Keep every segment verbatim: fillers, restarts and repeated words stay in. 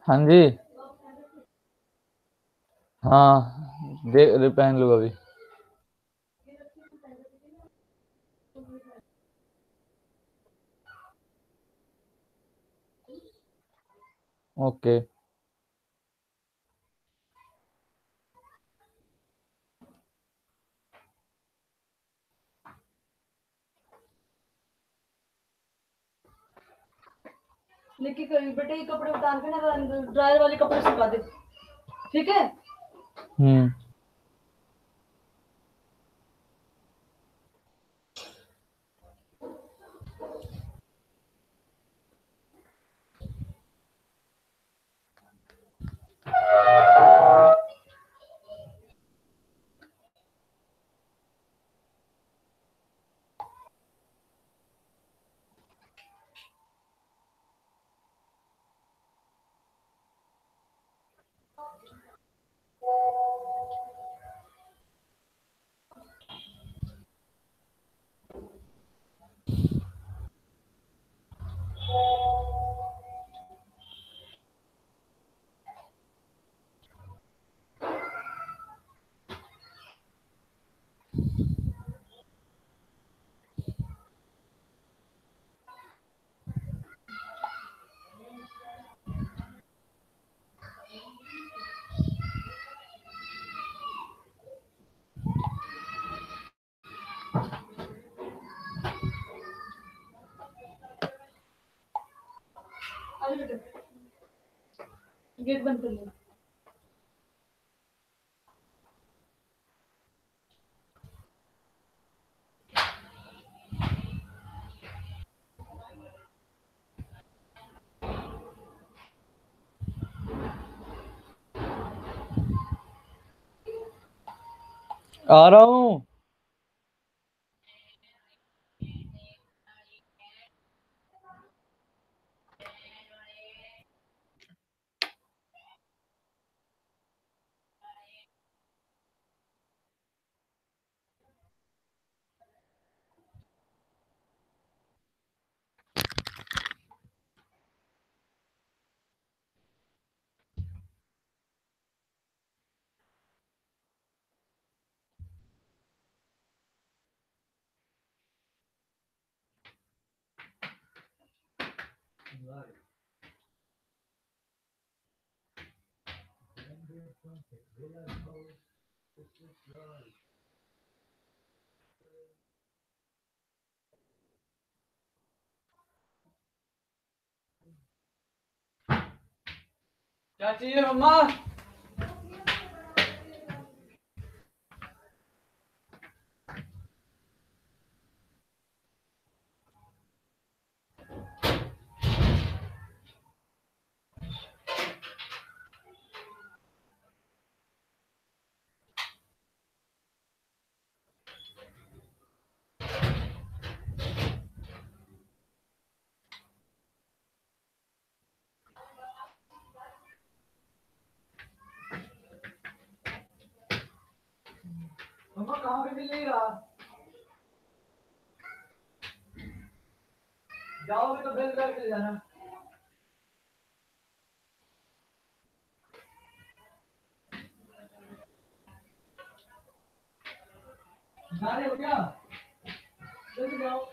हाँ जी। हाँ दे, दे पहन लो अभी। ओके। लेके बेटे ये कपड़े उतार के ना ड्रायर वाले कपड़े सुखा दे, ठीक है। हम्म। गेट बंद कर ले। आ रहा हूँ। क्या चाहिए मम्मा? मम्मा कहाँ पे मिल नहीं रहा? जाओगे तो बेल करके जाना। जा रहे हो क्या? जल्दी जाओ।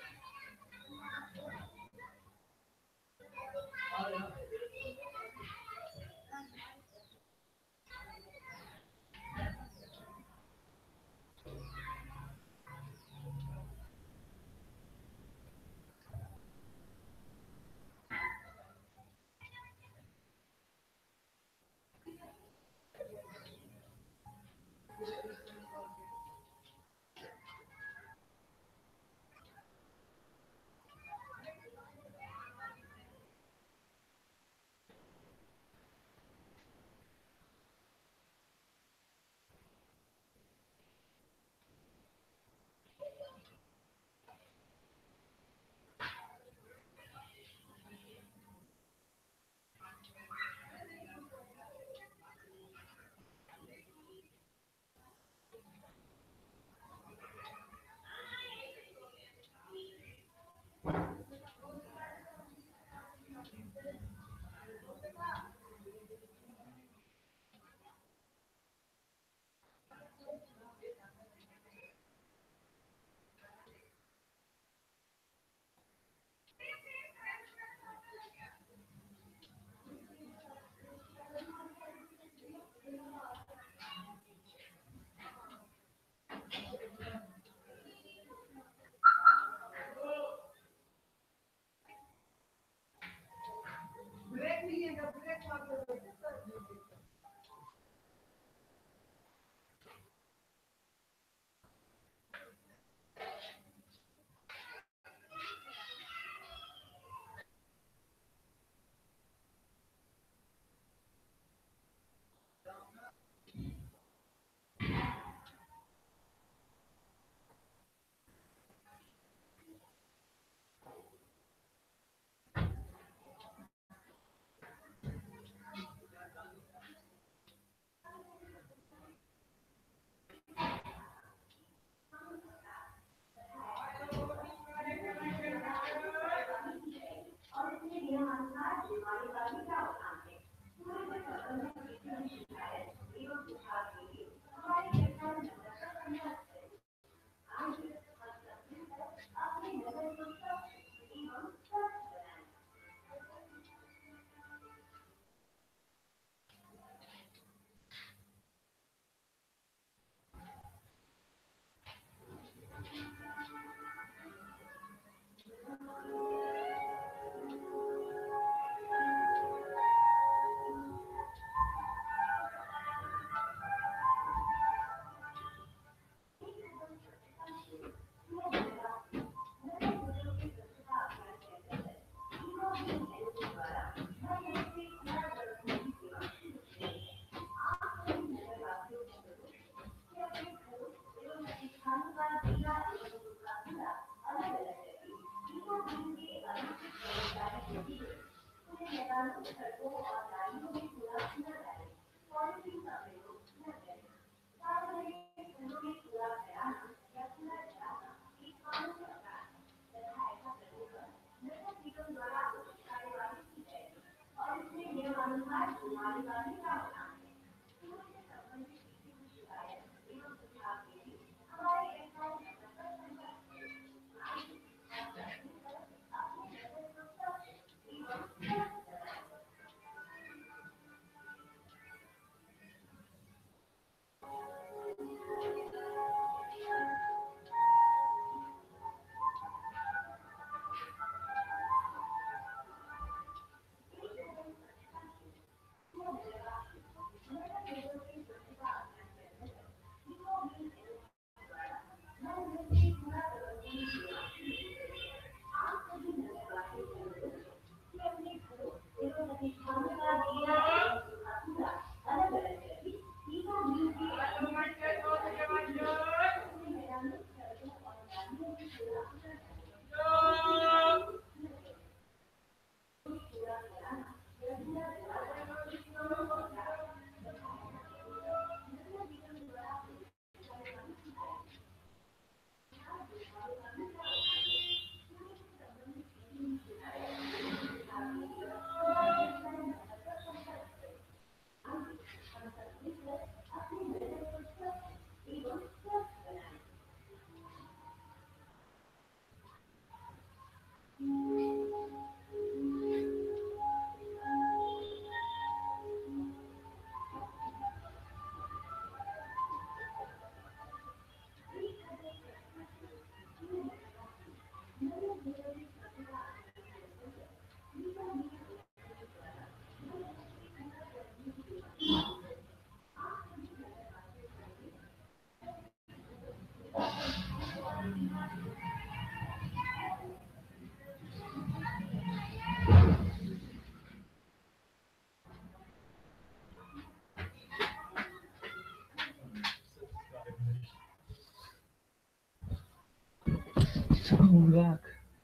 I'm back.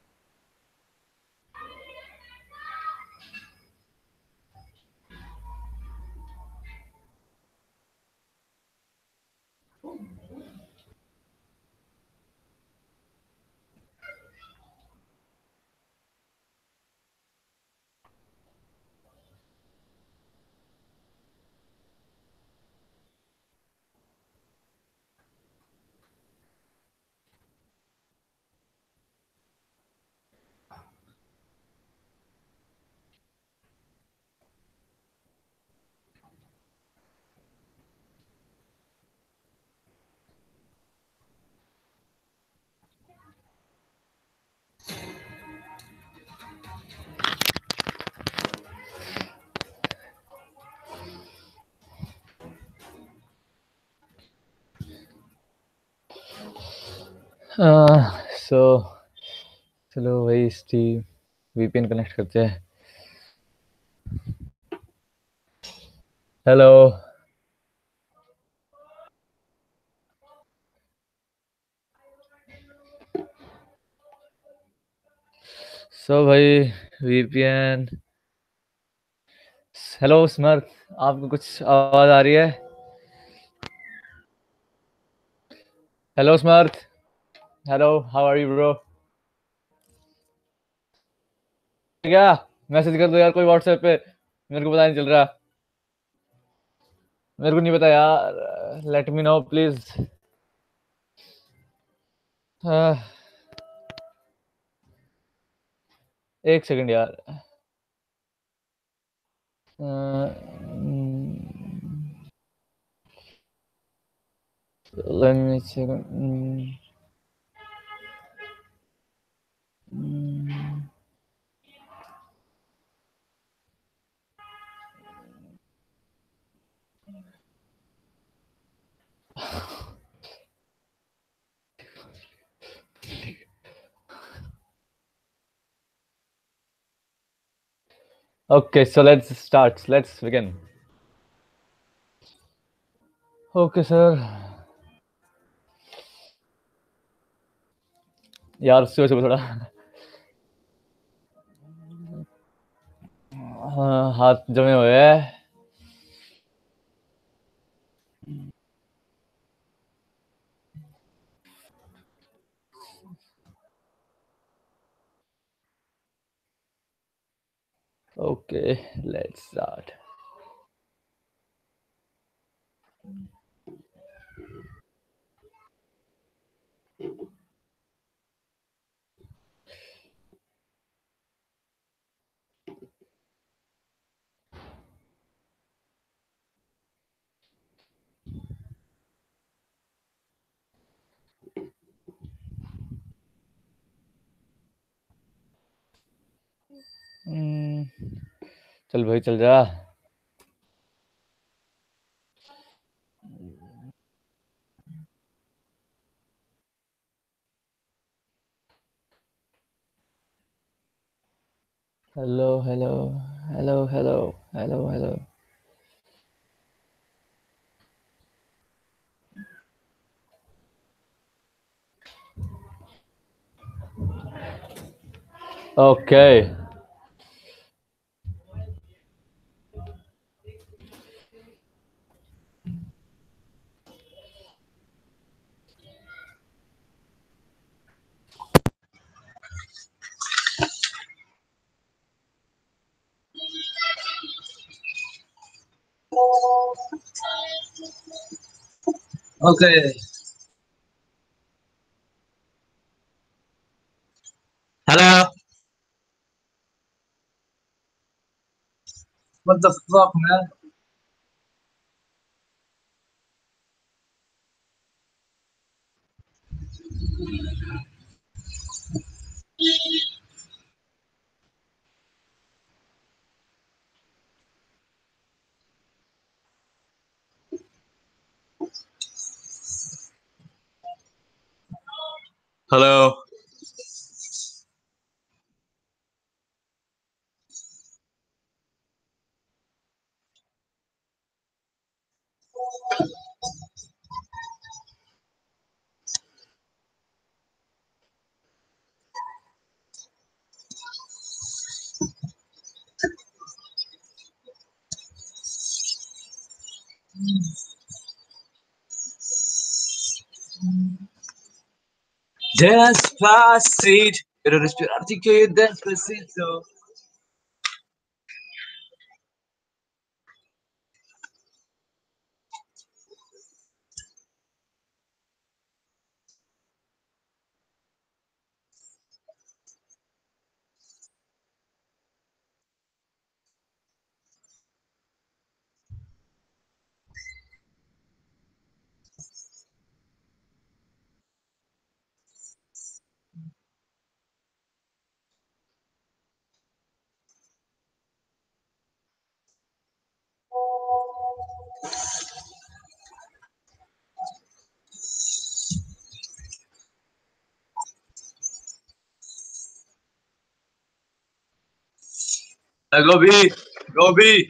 सो चलो भाई स्टीव वीपीएन कनेक्ट करते हैं. हेलो सो भाई वीपीएन। हेलो स्मर्थ, आपको कुछ आवाज आ रही है? Hello Samarth, hello, how are you bro? क्या मैसेज कर दो यार कोई व्हाट्सएप पे, मेरे को पता नहीं चल रहा, मेरे को नहीं पता यार, लेट मी नो प्लीज। एक सेकंड यार। Let me check. Okay, so let's start. Let's begin. Okay, sir. यार सुबह सुबह थोड़ा हाँ, हाथ जमे हुए हैं। Okay, let's start. हम्म, चल भाई चल जा। Hello hello hello hello hello hello. Okay Okay. Hello. What the fuck, man? Hello. Despacito. Quiero respirarte que despacito. Uh, go B. Go B.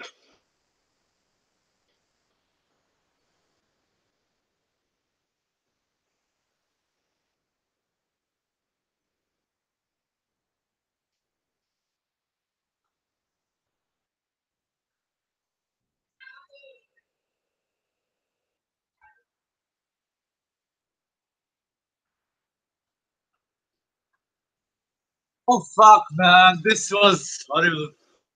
Oh fuck, man, this was horrible.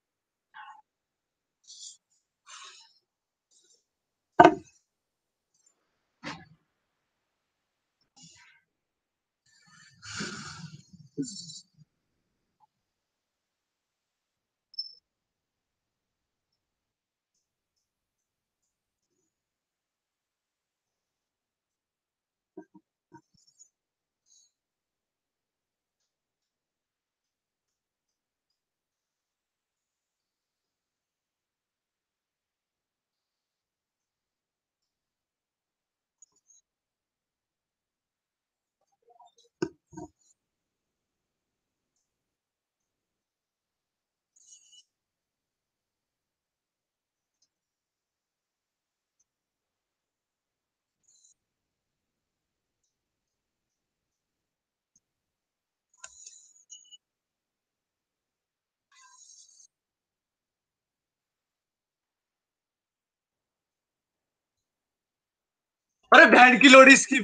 अरे बहन की लोड़ी इसकी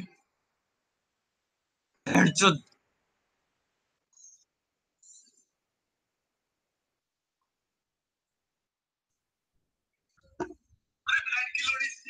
बहन चोद की लोड़ी इसकी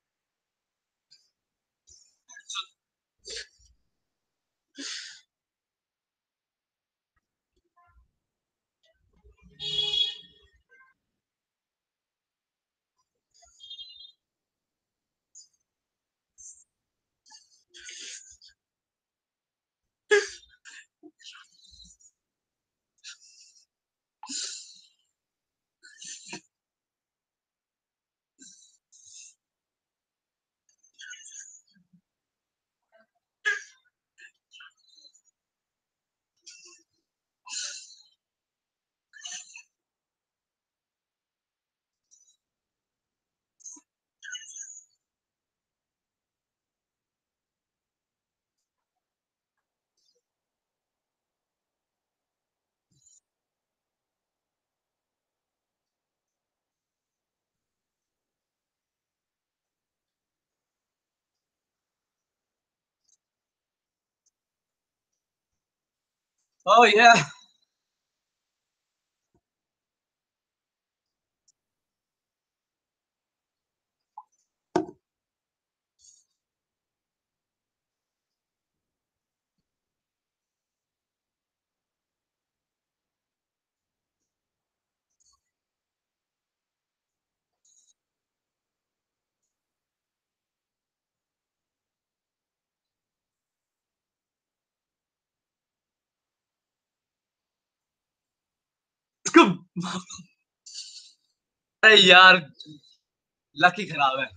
Oh yeah. इसको अरे यार लकी खराब है.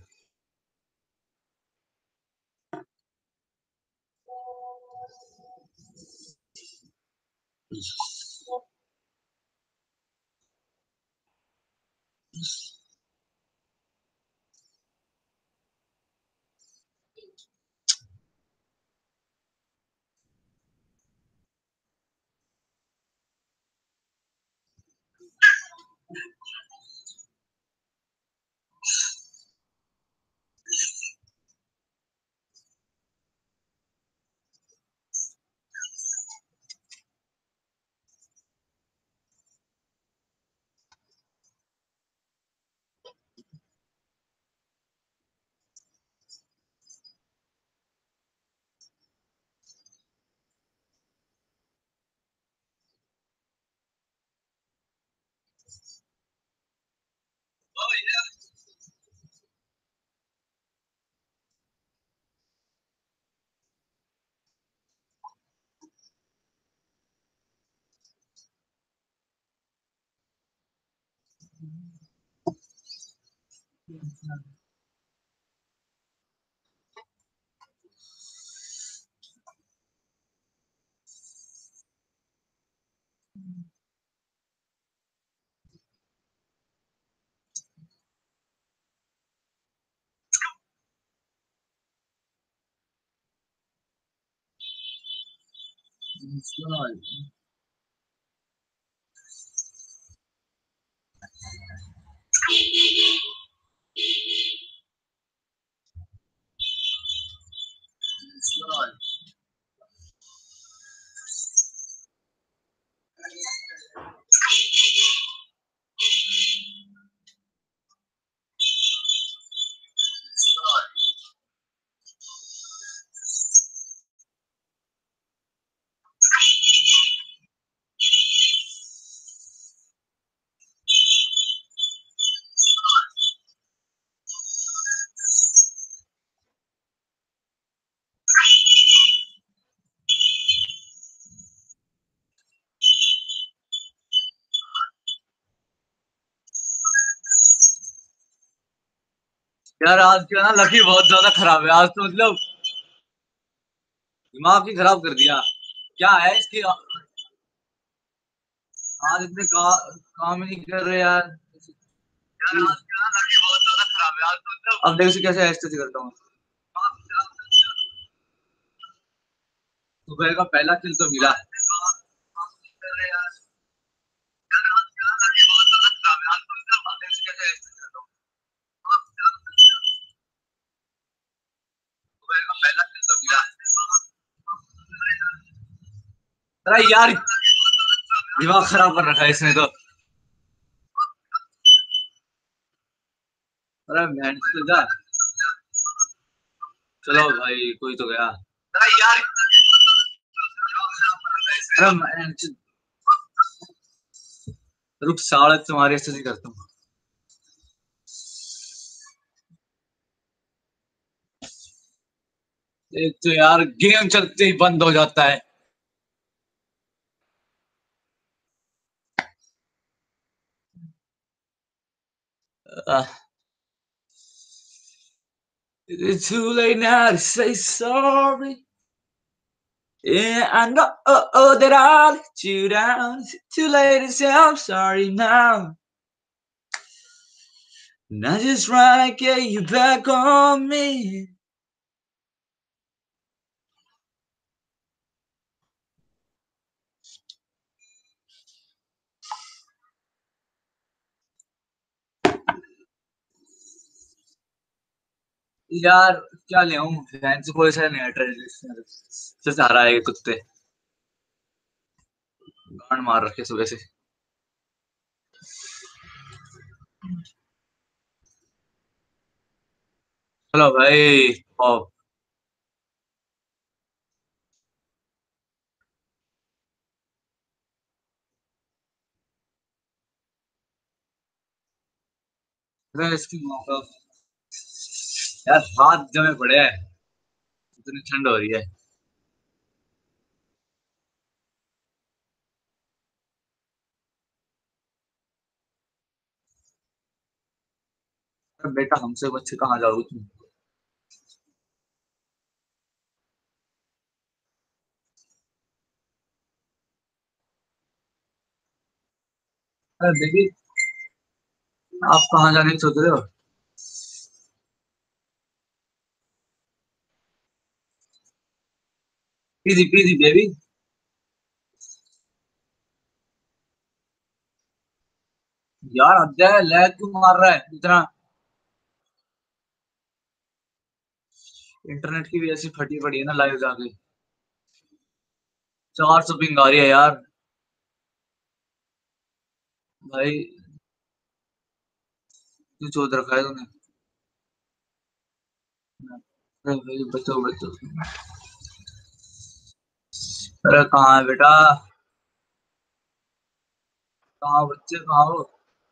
यार आज क्या ना लकी बहुत ज्यादा खराब है आज तो मतलब दिमाग ही खराब कर दिया। क्या है इसकी आज इतने का, काम ही नहीं कर रहे यार। यार आज क्या ना लकी बहुत ज्यादा खराब है आज तो मतलब अब देखो इसे कैसे ऐसे करता हूँ। सुबह का पहला किल तो मिला। अरे यार दिमाग खराब कर रखा है इसने तो। अरे बहन चोद जा। चलो भाई कोई तो गया। अरे यार अरे बहन चोद, रुक साले तुम्हारी ऐसे नहीं करता हूँ। एक तो यार गेम चलते ही बंद हो जाता है। Uh, it's too late now to say sorry. Yeah, I know oh, oh, that I let you down. It's too late to say I'm sorry now. And I just wanna get you back on me. यार क्या ले आऊं fans को ऐसा नहीं traditional से सहारा है ये कुत्ते गांड मार रखे सुबह से। हेलो भाई पॉप। अरे इसकी माँ का यार हाथ जमे पड़े हैं इतनी ठंड हो रही है। अरे बेटा हमसे बच्चे कहाँ जाओगे तुम। अरे बेबी आप कहाँ जाने की सोच रहे हो। PG PG baby. यार अध्याय लैग क्यों मार रहा है इतना। इंटरनेट की भी ऐसी फटी पड़ी है ना लाइव जाके। चार सौ पिंग आ रही है यार। भाई क्यों चोद रखा है तूने। अरे भाई बचो बचो। अरे कहाँ है बेटा। कहाँ हो बच्चे कहाँ हो।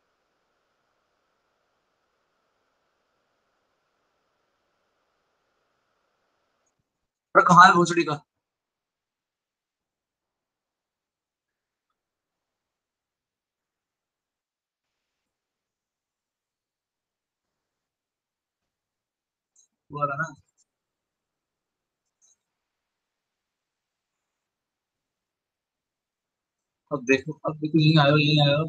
अरे कहाँ है भोसड़ी का। वो आ रहा ना। अब देखो अब देखो यहीं आयो यहीं आयो।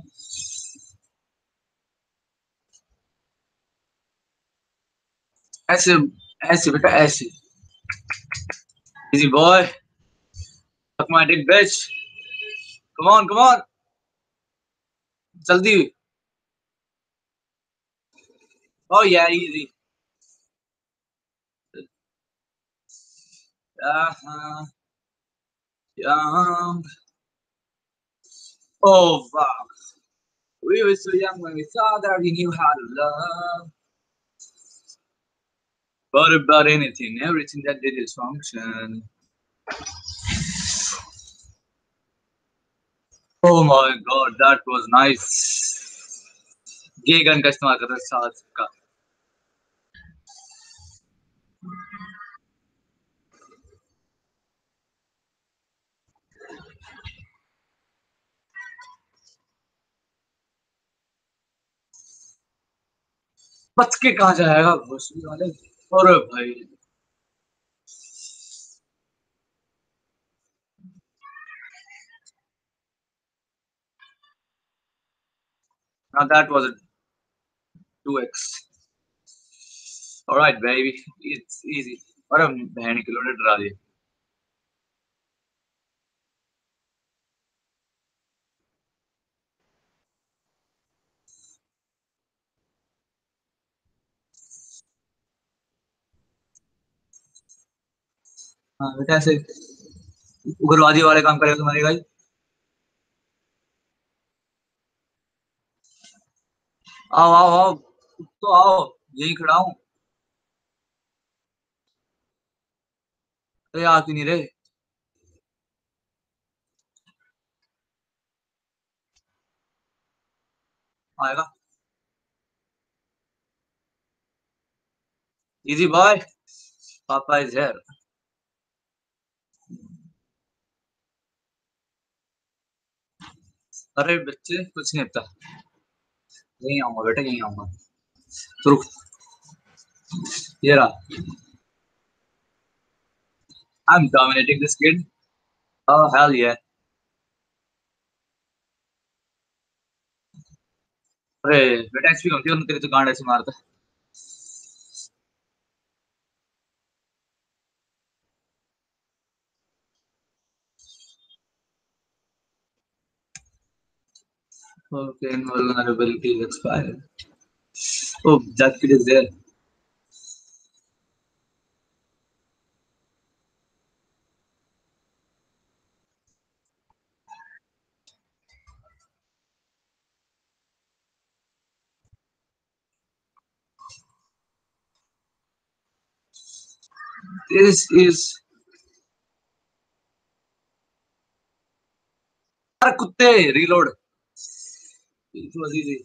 ऐसे ऐसे बेटा ऐसे। Easy boy suck my dick bitch. Come on come on जल्दी। ओ यार इजी। यहाँ यहाँ। Oh fuck. We were so young when we thought that we knew how to love. But about anything, everything that did its function. Oh my god, that was nice. गे gun का इस्तेमाल कर रहा है साथ का। बच के कहाँ जाएगा भोसड़ी वाले। अरे भाई now that was a two x. All right baby, it's easy. अरे बहन की लोड़े डरा दिए। हाँ बेटा ऐसे उग्रवादी वाले काम करेगा तुम्हारे भाई। आओ आओ आओ तो आओ, यही खड़ा हूँ। अरे आती नहीं रे। आएगा। Easy boy, papa is here. अरे बच्चे कुछ नहीं होता, यहीं आऊंगा बेटा यहीं आऊंगा। तो रुक, ये रहा। I'm dominating this kid. Oh hell yeah. अरे बेटा एचपी कम थी और तेरी तो गांड ऐसे मारता। Okay, vulnerability is expired. Oh, that kid is there. This is अरे कुत्ते रीलोड। It was easy.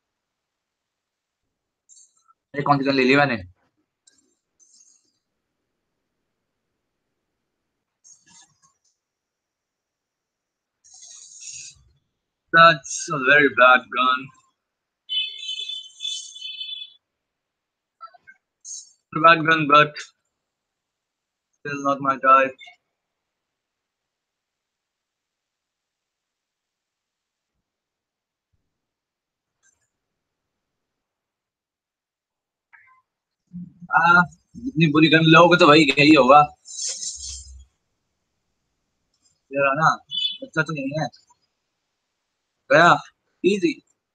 ये कौन सी गन ले ली मैंने? That's a very bad gun. A bad gun, but still not my type. आ, इतनी बुरी गन लोगे तो भाई यही होगा। ये रहा ना, अच्छा तो नहीं है। गया इजी।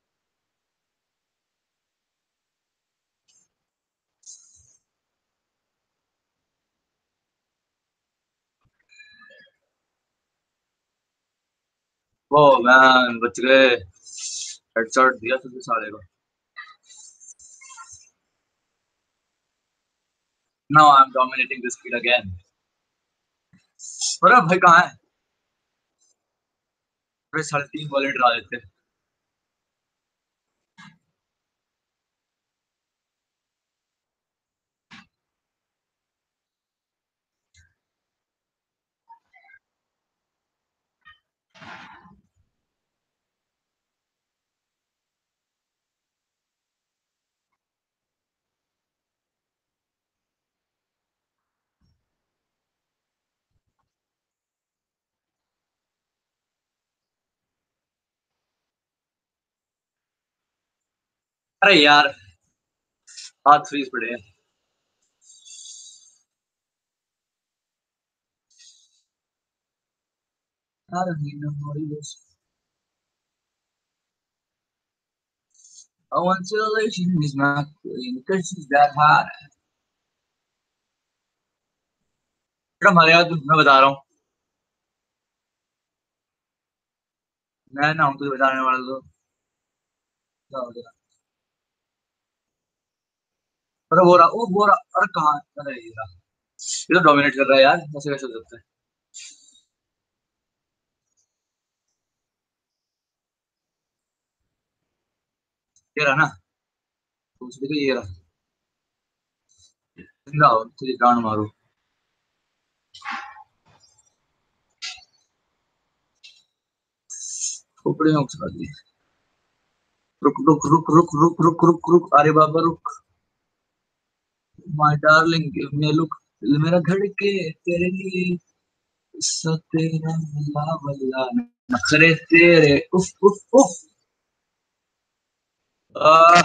ओ मैन बच गए। हेडशॉट दिया तुझे साले को। Now I'm dominating this kid again. अरे भाई कहाँ है? अरे साले तीन बॉलें डरा देते। अरे यार हाथ फ्रीज पड़े हैं। यार I want to let you is my queen because she's that hot. बेटा मारे यार मैं बता रहा हूँ। मैं ना हूँ तुझे बताने वाला तो क्या हो गया? अरे वो रहा, ओ वो रहा, अरे कहाँ? अरे ये रहा। ये तो डोमिनेट कर रहा है यार, ऐसे कैसे हो सकता है? ये रहा ना, दूसरी तो ये रहा। जिंदा हो तुझे जान मारो। खोपड़ी में उछला दी। रुक रुक रुक रुक रुक रुक रुक रुक अरे बाबा रुक। My darling, give me a look. दिल मेरा धड़के तेरे लिए, किस्सा तेरा वल्ला वल्ला, नखरे तेरे उफ उफ उफ. Uh,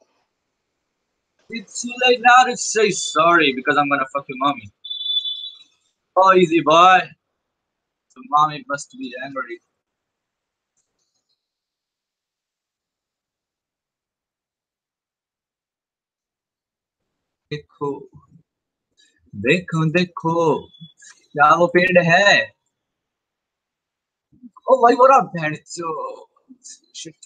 it's too late now to say sorry because I'm gonna fuck your mommy. Oh, easy boy. So mommy must be angry. देखो देखो देखो क्या वो पेड़ है. ओ भाई बोला बहन चो. शिट.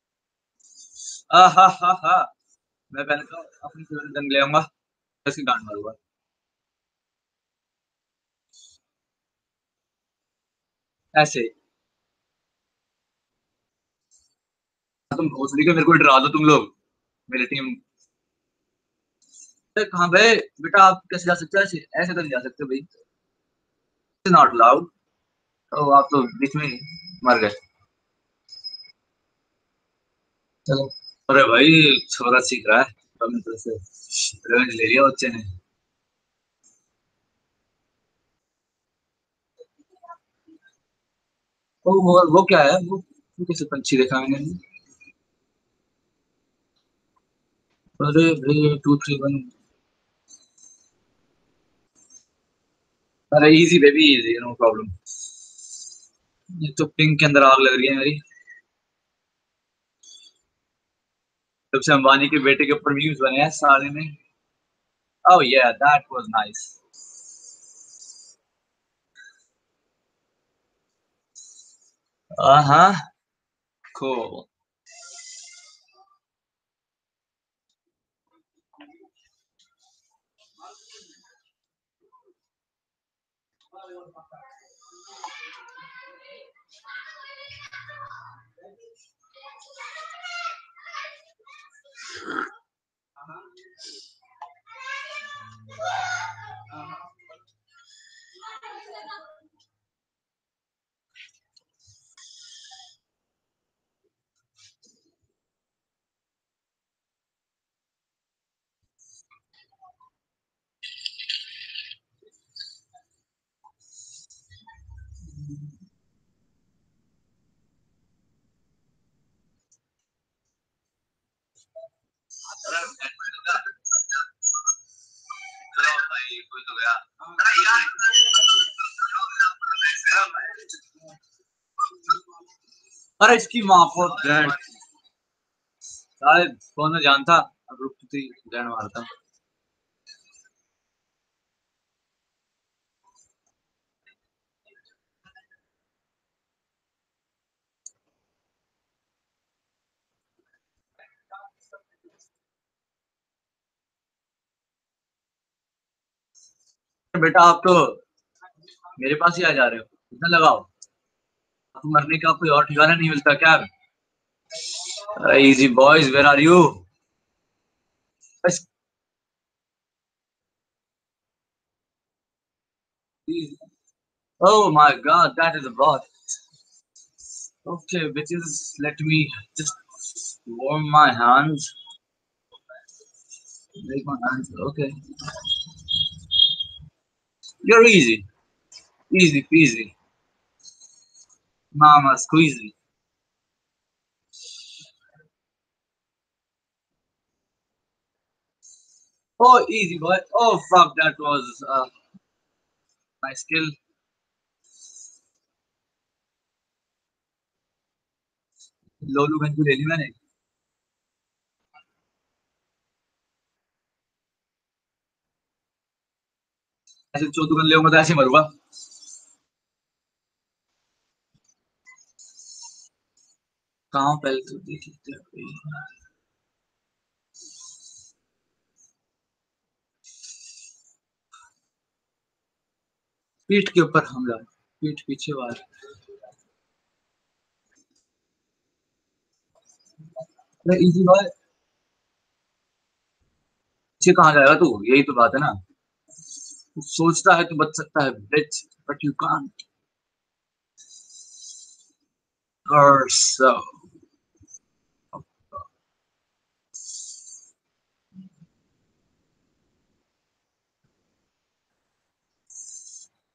आ हा हा हा. मैं पहले तो अपनी पूरी जंग ले आऊंगा, इसकी गांड मारूंगा. ऐसे तुम भोसड़ी के मेरे को डरा दो तुम लोग, मेरी टीम. कहाँ गए बेटा, आप कैसे जा सकते हो ऐसे? ऐसे तो नहीं जा सकते भाई. Not allowed. ओ आप तो बीच में ही मर गए. चलो. अरे भाई छोरा सीख रहा है, अपनी तरफ से रिवेंज ले लिया बच्चे ने. ओ वो वो क्या है वो, वो कैसे पंछी देखा मैंने. अरे भाई टू थ्री वन. अरे easy baby easy, no problem. ये तो पिंक के अंदर आग लग रही है मेरी. जब से अंबानी के बेटे के ऊपर व्यूज बने हैं साले ने. Oh yeah that was nice. हाँ cool. चलो भाई कोई तो गया. अरे इसकी माँ को बैंड साले कौन सा जानता, अब रुकती बैंड मारता. बेटा आप तो मेरे पास ही आ जा रहे हो, इतना लगाओ. आपको मरने का कोई और ठिकाना नहीं मिलता क्या? Easy boys where are you. Oh my god, that is a bot. Okay, bitches, let me just warm my hands. Make my hands. Okay. You're easy. Easy peasy. Mama squeezy. Oh, easy boy. Oh, fuck, that was uh, my skill. लोलू गंज को ले ली मैंने. ऐसे चौथु gun ले तो ऐसे मरूंगा. कहाँ पहले तो देख लेते हैं. पीठ के ऊपर हमला, पीठ पीछे वार. अरे इजी बॉय, पीछे कहाँ जाएगा तू, यही तो बात है ना. तू सोचता है तो बच सकता है बिच, बट यू कांट. और सो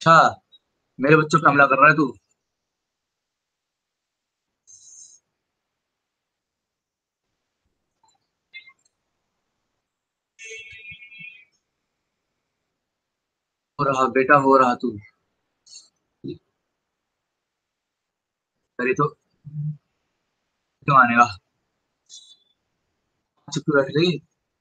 अच्छा, मेरे बच्चों पे हमला कर रहा है तू। हो रहा बेटा, हो रहा तू। करी तो क्यों आने का। चुप बैठ गई।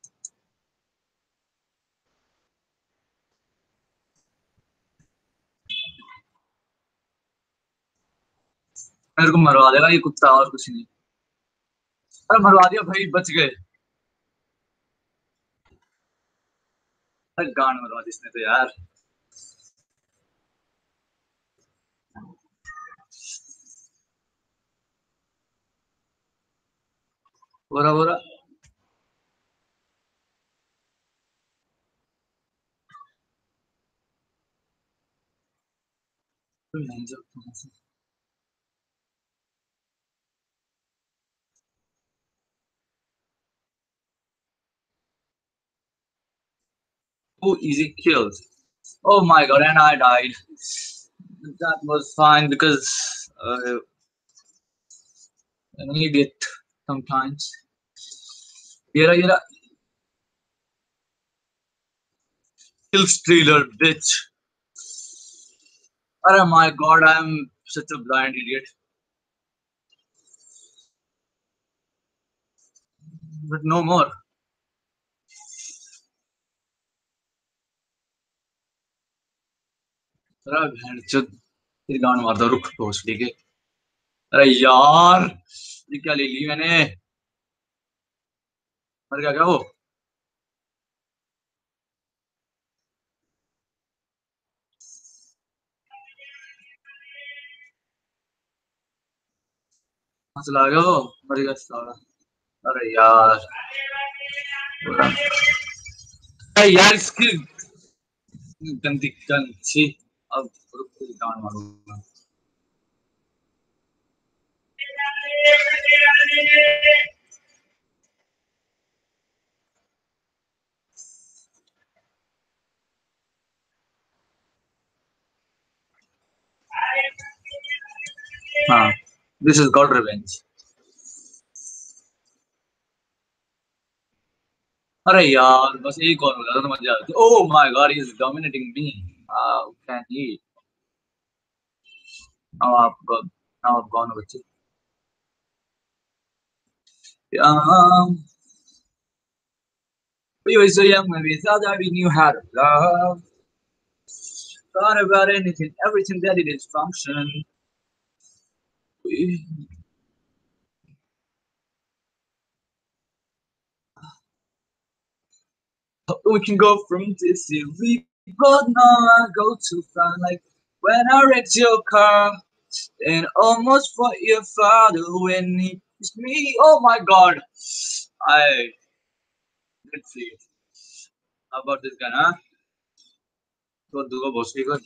मेरे को मरवा देगा ये कुत्ता, और कुछ नहीं। अरे मरवा दिया भाई, बच गए। अरे गांड मरवा दी इसने तो यार। बोरा बोरा। Oh, easy kills. Oh my god, and I died. That was fine because uh, I need it sometimes. Yera yera. Kill stealer, bitch. Oh my god, I'm such a blind idiot. But no more. अरे बहन चोद, तेरी गांड मार दो, रुक भोसड़ी के। अरे यार, ये क्या ले ली मैंने। मर गया क्या वो। कहाँ चला गया वो। मर गया साला। अरे यार। अरे यार इसकी गंदी गंदी। अब रुक तेरी गांड मारूंगा। हाँ, दिस इज गॉड रिवेंज। अरे यार बस एक और हो जाता तो मजा आता। Oh my god, he is dominating me. How can he. Now आप गॉन, नाउ आप गॉन बच्चे। Um, we were so young when we thought that we knew how to love. Thought about anything, everything that it is function. We, we can go from this to we both know I go too far. Like when I wrecked your car and almost fought your father when he was me. Oh my god. I did see it. How about this guy, huh? तो दूगो भोसड़ी को।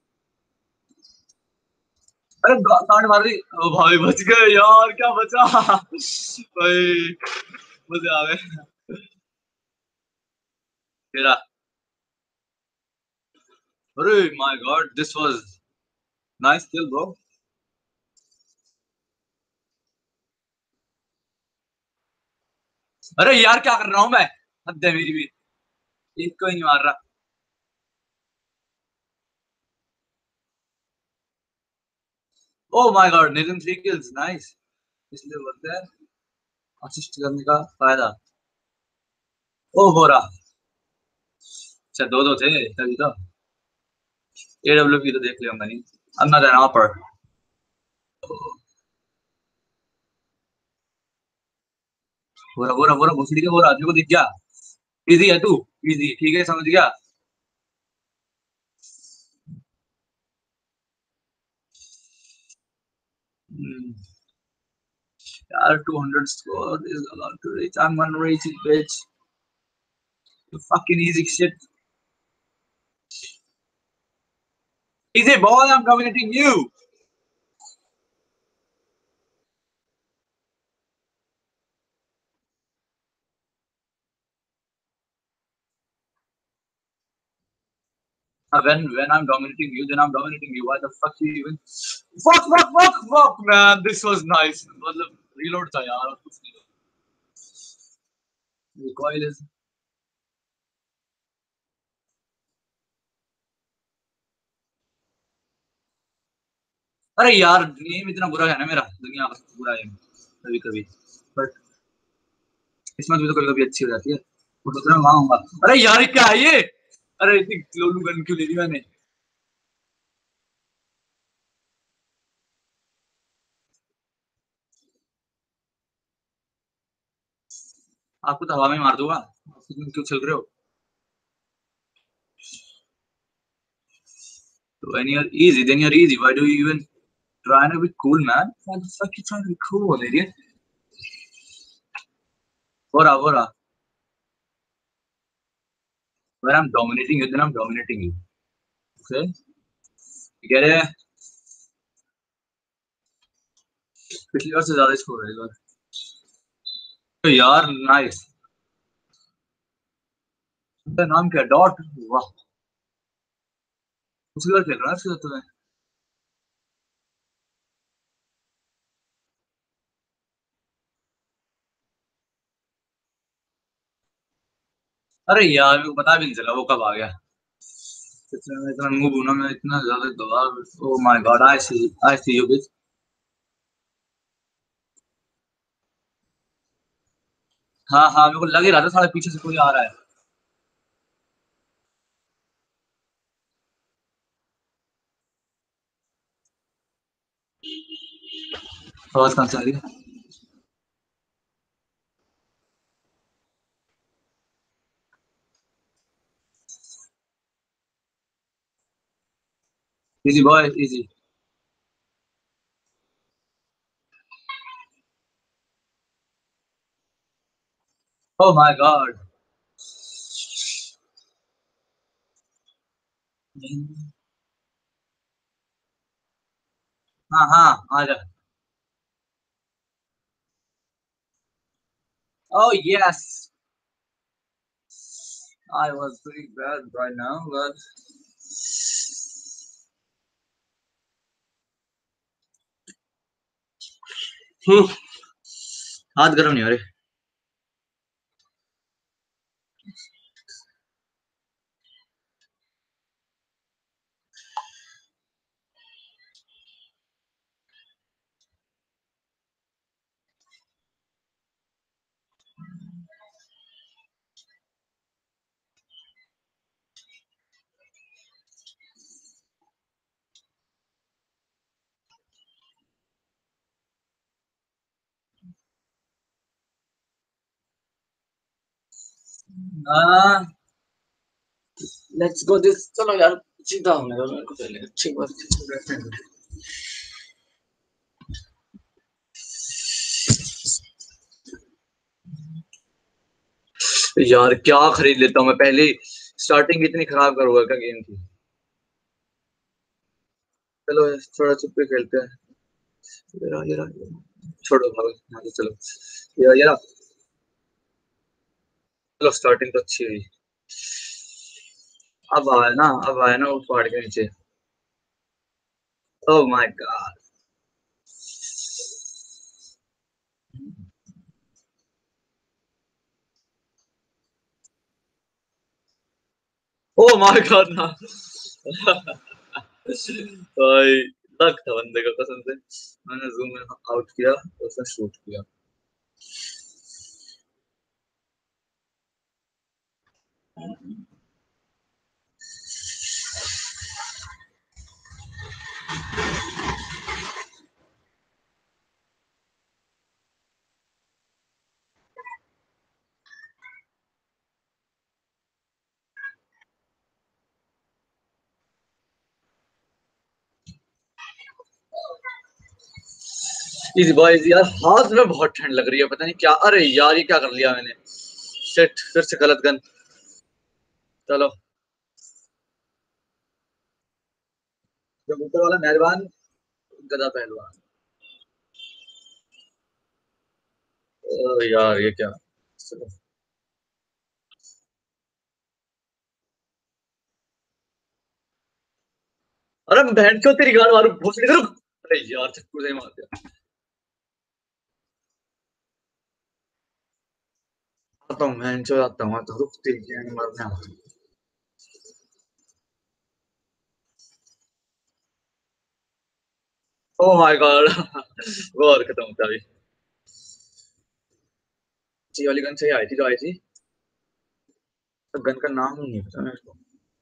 अरे गा- गांड मार दी। ओ भाई बच गए यार, क्या बचा भाई। मजे आ गए। तेरा। अरे my god, this was nice kill bro. अरे यार क्या कर रहा हूँ मैं। हद है मेरी भी। एक को ही नहीं मार रहा। Oh my god, Nathan three kills, nice. इसलिए बोलते हैं असिस्ट करने का फायदा। ओ हो रहा। अच्छा दो दो थे तभी तो। एडब्ल्यू की तो देख लिया मैंने। I'm not an upper. बोरा बोरा बोरा भोसड़ी के बोरा, आदमी को दिख गया। इजी है तू। इजी ठीक है, समझ गया। Hmm. यार two hundred score is allowed to reach. I'm gonna reach it, bitch. You fucking easy shit. Easy ball, I'm dominating you. Uh, when when I'm dominating you, then I'm dominating you. Why the fuck you even? Fuck, fuck, fuck, fuck, man. This was nice. मतलब reload था यार और कुछ नहीं. Recoil is. अरे यार game इतना बुरा है ना मेरा, दुनिया बस बुरा है कभी कभी, बट किस्मत भी तो कभी कभी अच्छी हो जाती है. वो तो मैं वहां हूँ. अरे यार ये क्या है ये? अरे इतनी लोलू गन क्यों ले ली मैंने? आपको तो हवा में मार दूंगा. आप क्यों चल रहे हो? When you're easy, then you're easy. Why do you even trying to be cool, man? Why the fuck you trying to be cool, idiot? What up, what up? When I'm dominating you, then I'm dominating you. Okay? You get it? पिछली बार से ज्यादा score है इस बार. तो यार nice. उसका नाम क्या? डॉट. वाह. उसके बाद खेल रहा है उसके साथ तो मैं. अरे यार मेरे को पता भी नहीं चला वो कब आ गया. इतना मैं इतना मूव हूं ना, मैं इतना ज्यादा दबाव. Oh my God, I see I see you bitch. हाँ हाँ, मेरे को लग ही रहा था सारे पीछे से कोई आ रहा है. आवाज कहाँ से आ रही है? Easy boy easy. Oh my God. हाँ हाँ, आ जा. Oh yes, I was pretty bad right now, but Huh, हाथ गर्म नहीं हो रहे. हाँ, let's go this. चलो यार सीधा होने दो मेरे को पहले. अच्छी बात. यार क्या खरीद लेता हूँ मैं पहले. स्टार्टिंग इतनी खराब करूंगा क्या गेम की? चलो थोड़ा चुप के खेलते हैं. ये ये छोड़ो भागो यहाँ से. चलो ये ये चलो स्टार्टिंग तो अच्छी हुई. अब आया ना, अब आया ना वो पहाड़ के नीचे. Oh my God. Oh my God ना. भाई लक था बंदे का कसम से. मैंने जूम आउट किया तो उसने शूट किया. इस बॉय यार हाथ में बहुत ठंड लग रही है, पता नहीं क्या. अरे यार ये क्या कर लिया मैंने. शिट, फिर से गलत गन. चलो जब ऊपर वाला मेहरबान, गधा पहलवान. ओ यार ये क्या. चलो अरे बहन क्यों तेरी गाड़ मारू भोसड़ी करो। अरे यार चक्कू से ही मार दिया। आता हूँ मैं इंचो आता हूँ तो रुक तेरी जान मारने आता हूँ। ओह माय गॉड वो और खत्म होता अभी। जी वाली गन से ही आई थी जो आई थी। तो गन का नाम ही नहीं पता मेरे को।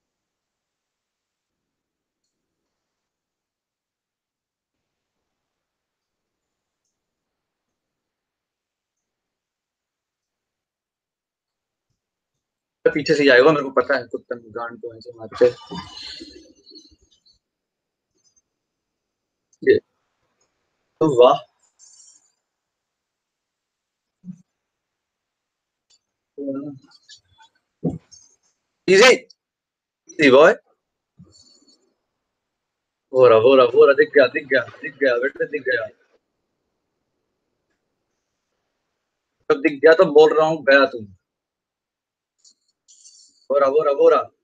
तो पीछे से ही आएगा मेरे को पता है कुत्ता गांड को ऐसे मारते। ये तो वाह। Easy easy boy. हो रहा हो रहा हो रहा दिख गया दिख गया दिख गया बेटे दिख गया। तब दिख गया तो बोल रहा हूँ गया तुम। हो रहा हो रहा हो रहा।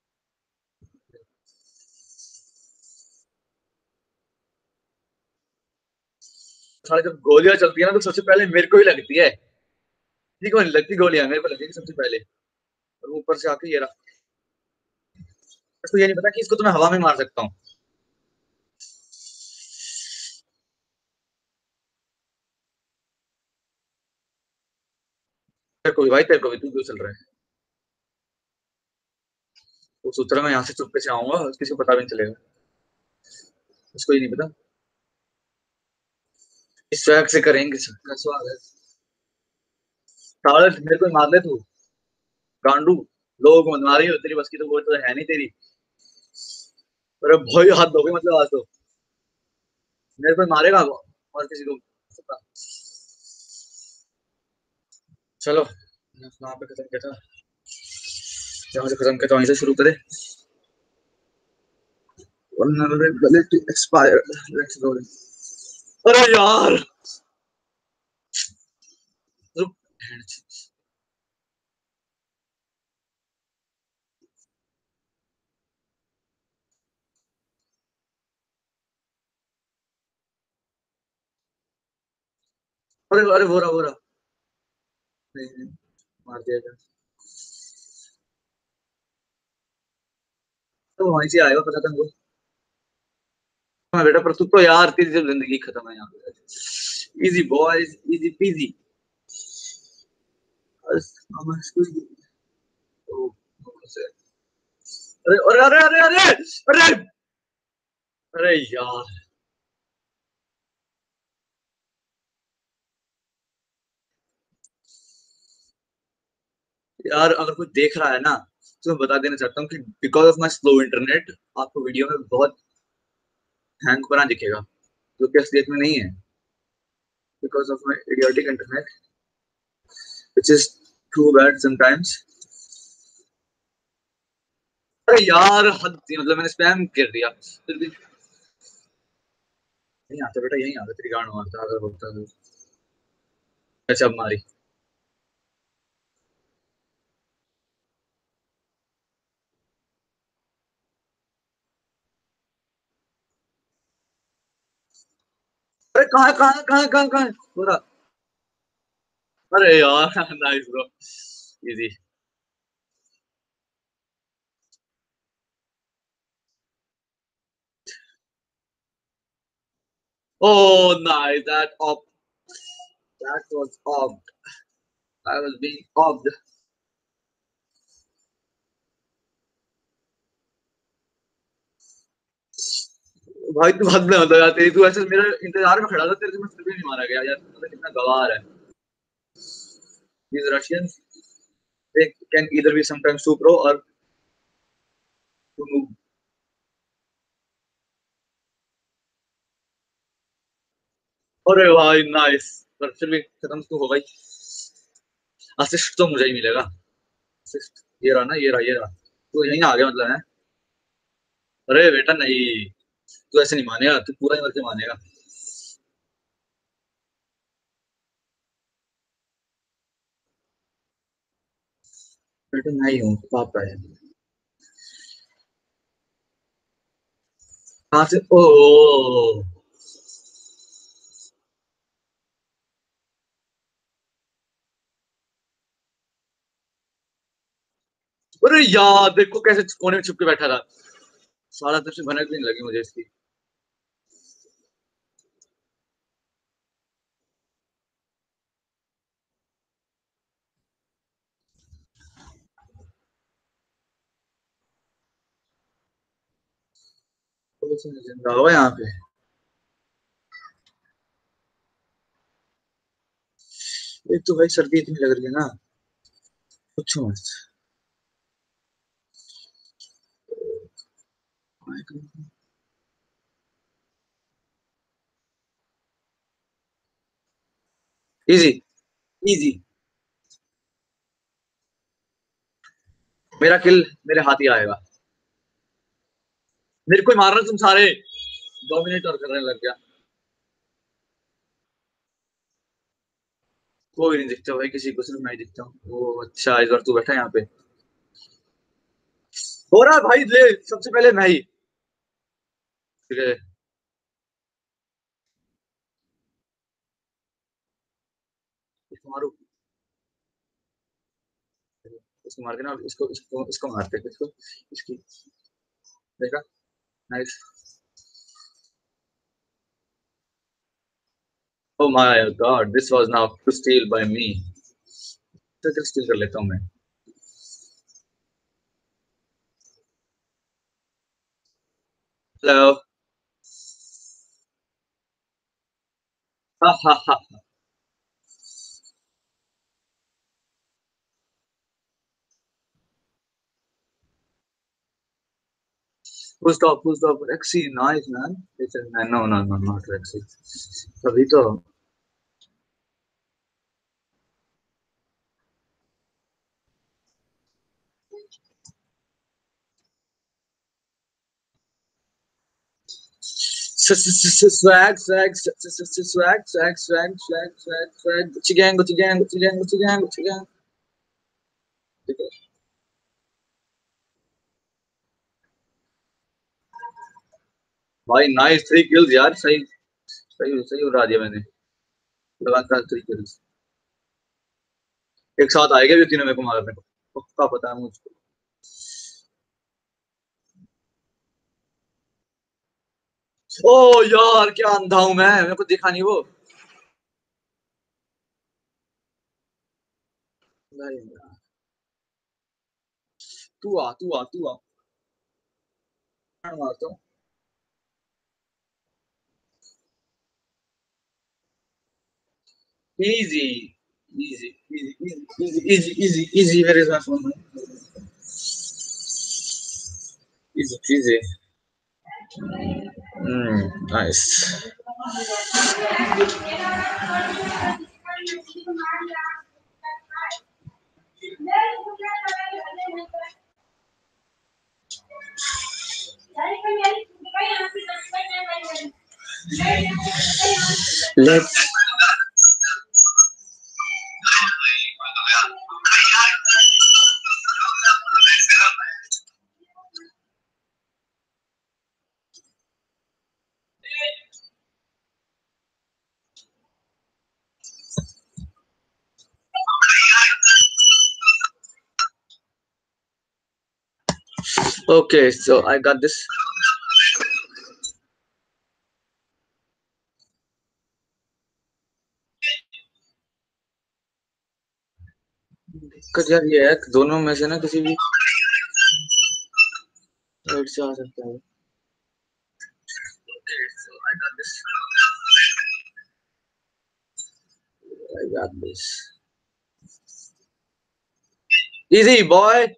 साले जब गोलियां चलती है ना तो सबसे पहले मेरे को ही लगती है। किसी को नहीं लगती गोलियां मेरे को लगेगी सबसे पहले। और ऊपर से आके ये रहा। तो ये नहीं पता कि इसको तो मैं हवा में मार सकता हूँ। तेरे को भी भाई तेरे को भी तू क्यों चल रहा है। वो सोच रहा मैं यहाँ से चुपके से आऊंगा किसी को पता भी नहीं चलेगा। उसको ही नहीं पता। इस स्वैग से करेंगे सबका स्वागत। साले मेरे को ही मार ले तू। गांडू। लोग मत मारी हो तेरी बस की तो वो तो है नहीं तेरी। अरे भाई हाथ धोके मतलब आज तो। मेरे को ही मारेगा और किसी को पता। चलो वहां पे खत्म किया था। जहाँ से खत्म किया था वहीं से शुरू करे। Vulnerability expired. Let's go. अरे यार रुक। अरे अरे वो रहा वो रहा। नहीं नहीं मार दिया था। तो वहीं से आएगा पता था वो। हाँ बेटा पर तू तो यार तेरी जब जिंदगी खत्म है यहाँ पे। Easy boys easy peasy. अरे अरे अरे अरे अरे अरे अरे यार। यार अगर कोई देख रहा है ना तो मैं बता देना चाहता हूँ कि because of my slow internet आपको वीडियो में बहुत हैंग बना दिखेगा जो कि असलियत में नहीं है। Because of my idiotic internet which is too bad sometimes. अरे यार हद थी मतलब मैंने स्पैम कर दिया फिर भी। नहीं आता बेटा यही आता तेरी गांड मारता अगर होता तो। अच्छा अब मारी। अरे कहाँ है, कहाँ है, कहाँ है, कहाँ है, कहाँ है? पूरा। अरे यार nice bro. Easy. Oh nice that op that was opt I was being opt। भाई तू हद में होता यार तेरी तू ऐसे मेरे इंतजार में खड़ा था तेरे से मैं फिर भी नहीं मारा गया यार मतलब कितना गवार है। these Russians they can either be sometimes too pro or too noob। अरे भाई नाइस। पर फिर भी खत्म तो हो गई। असिस्ट तो मुझे ही मिलेगा। असिस्ट ये रहा ना ये रहा ये रहा। तो यहीं आ गया मतलब है। अरे बेटा नहीं तू ऐसे नहीं मानेगा तू पूरा ही करके मानेगा। बेटा नहीं हूँ पापा है। कहाँ से? ओ अरे यार देखो कैसे कोने में छुप के बैठा था। सारा तरफ से भनक भी नहीं लगी मुझे इसकी। जिंदा हो यहाँ पे। एक तो भाई सर्दी इतनी लग रही है ना, पूछो मत। Easy easy. मेरा किल मेरे हाथ ही आएगा। मेरे को ही मार रहे हो तुम सारे। डोमिनेट और करने लग गया। कोई नहीं दिखता भाई, किसी को सिर्फ मैं ही दिखता हूँ। वो अच्छा इस बार तू बैठा है यहाँ पे। हो रहा है भाई, ले सबसे पहले मैं ही। ठीक है। इसको मारू। इसको मार के ना इसको इसको इसको मारते हैं, इसको इसकी। देखा। Nice. Oh my God, this was now to steal by me. तो स्टील कर लेता हूँ मैं। हेलो। हा हा हा। Who's top? Who's top? Rexy, nice man. It's a, no, no, no, not Rexy. तभी तो। Swag, swag, swag, swag, swag, swag, swag, swag. Gucci gang, Gucci gang, Gucci gang, Gucci gang, Gucci gang. भाई nice three kills यार, सही सही सही उड़ा दिया मैंने। लगातार थ्री किल्स एक साथ आएगा भी तीनों मेरे को मारने को, पक्का पता है मुझको। ओ यार क्या अंधा हूं मैं, मेरे को दिखा नहीं वो। नहीं यार। तू आ तू आ तू आ। मैं मारता हूँ। Easy easy easy easy easy easy easy where is my phone. Easy easy. Hmm nice. Let's. Okay, so I got this. दिक्कत यार ये है कि दोनों में से ना किसी भी साइड से आ सकता है। Okay, so I got this. I got this. Easy boy.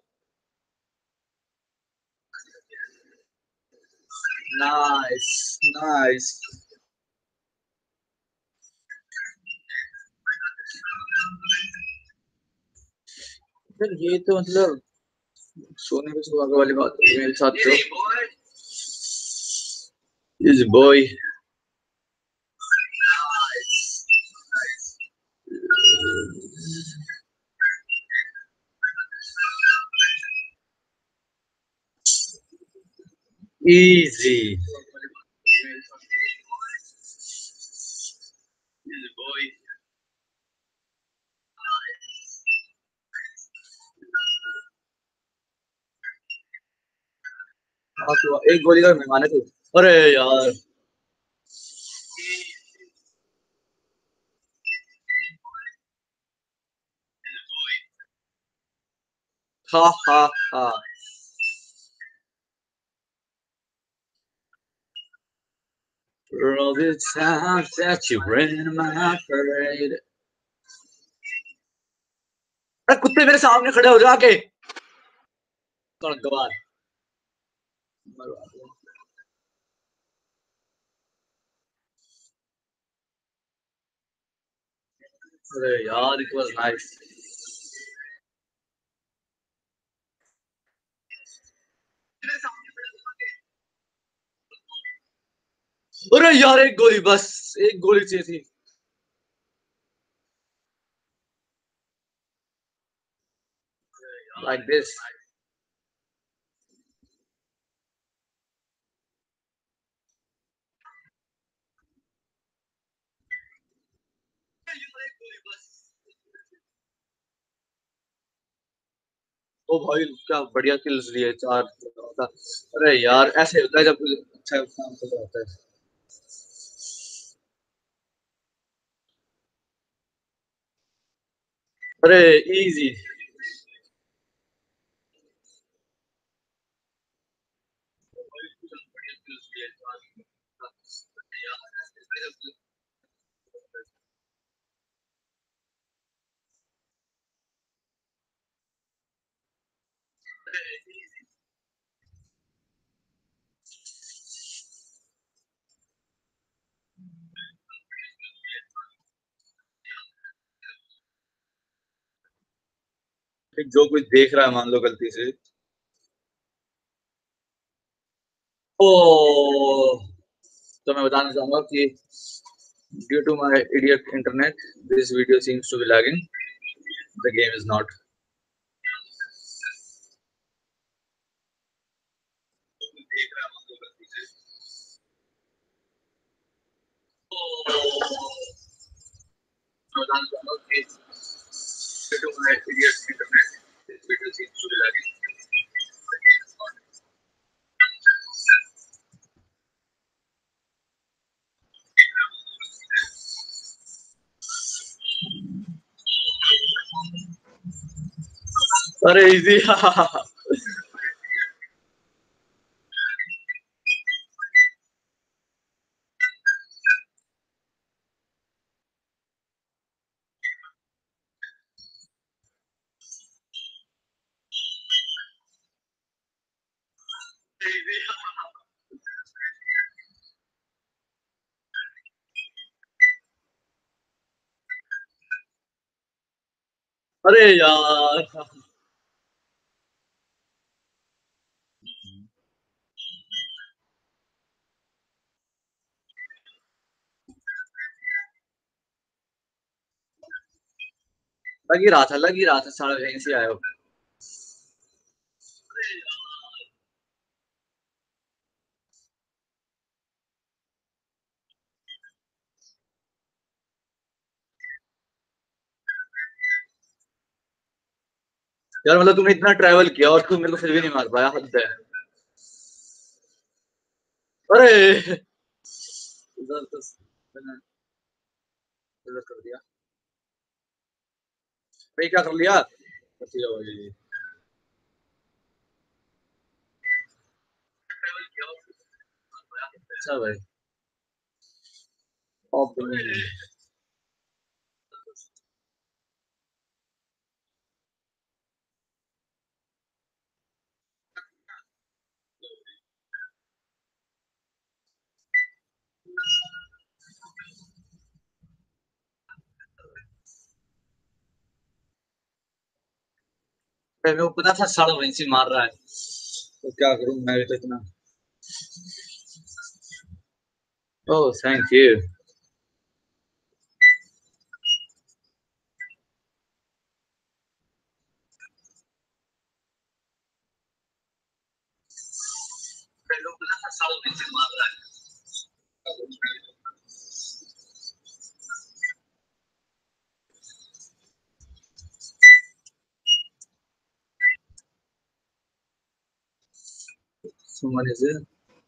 Nice, nice. फिर ये तो मतलब सोने पे सुहागा वाली बात है मेरे साथ तो। Easy boy. Easy. हाँ तो एक गोली का मेहमान है तू। अरे यार हा हा हा। For all the times that you rain my parade। अरे कुत्ते मेरे सामने खड़े हो जाके कौन गवार मरवा दो। अरे यार इट वाज नाइस। अरे यार एक गोली बस एक गोली चाहिए थी। Like this. ओ भाई क्या बढ़िया किल्स लिए चार। अरे यार ऐसे होता है जब अच्छा काम कर रहा होता है। अरे इजी। जो कुछ देख रहा है मान लो गलती से। ओ तो मैं बताना चाहूंगा कि due to my idiot internet this video seems to be lagging. The game is not. मैं बताना चाहूंगा कि due to my idiot internet this video seems to be lagging. अरे इजी। अरे यार लग ही रहा था लग ही रहा था साढ़े कहीं से आया हो। यार मतलब तुमने इतना ट्रैवल किया और तुम मेरे को फिर भी नहीं मार पाया हद है। अरे इधर तो मैंने गलत कर दिया। भाई क्या कर लिया। बची जाओ भाई। अच्छा भाई। अब मेरे को पता था साढ़े वहीं से मार रहा है तो क्या करूं मैं भी तो इतना। Oh thank you. मेरे को पता था साढ़े वहीं से मार रहा है। someone is there.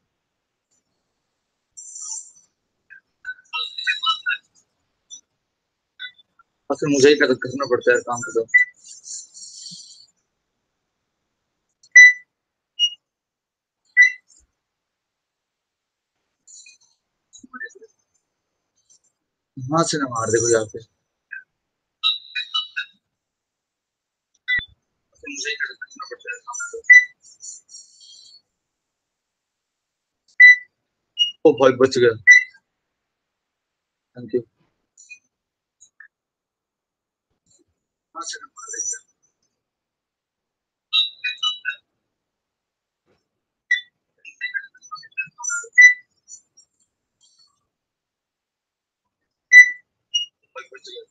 और फिर मुझे ही कर- करना पड़ता है काम को। तो वहां से ना मार दे कोई आके। फिर मुझे ही कर- करना पड़ता है काम को। ओ भाई बच गया, थैंक यू। वहां से ना मार दे कोई भाई बच गया।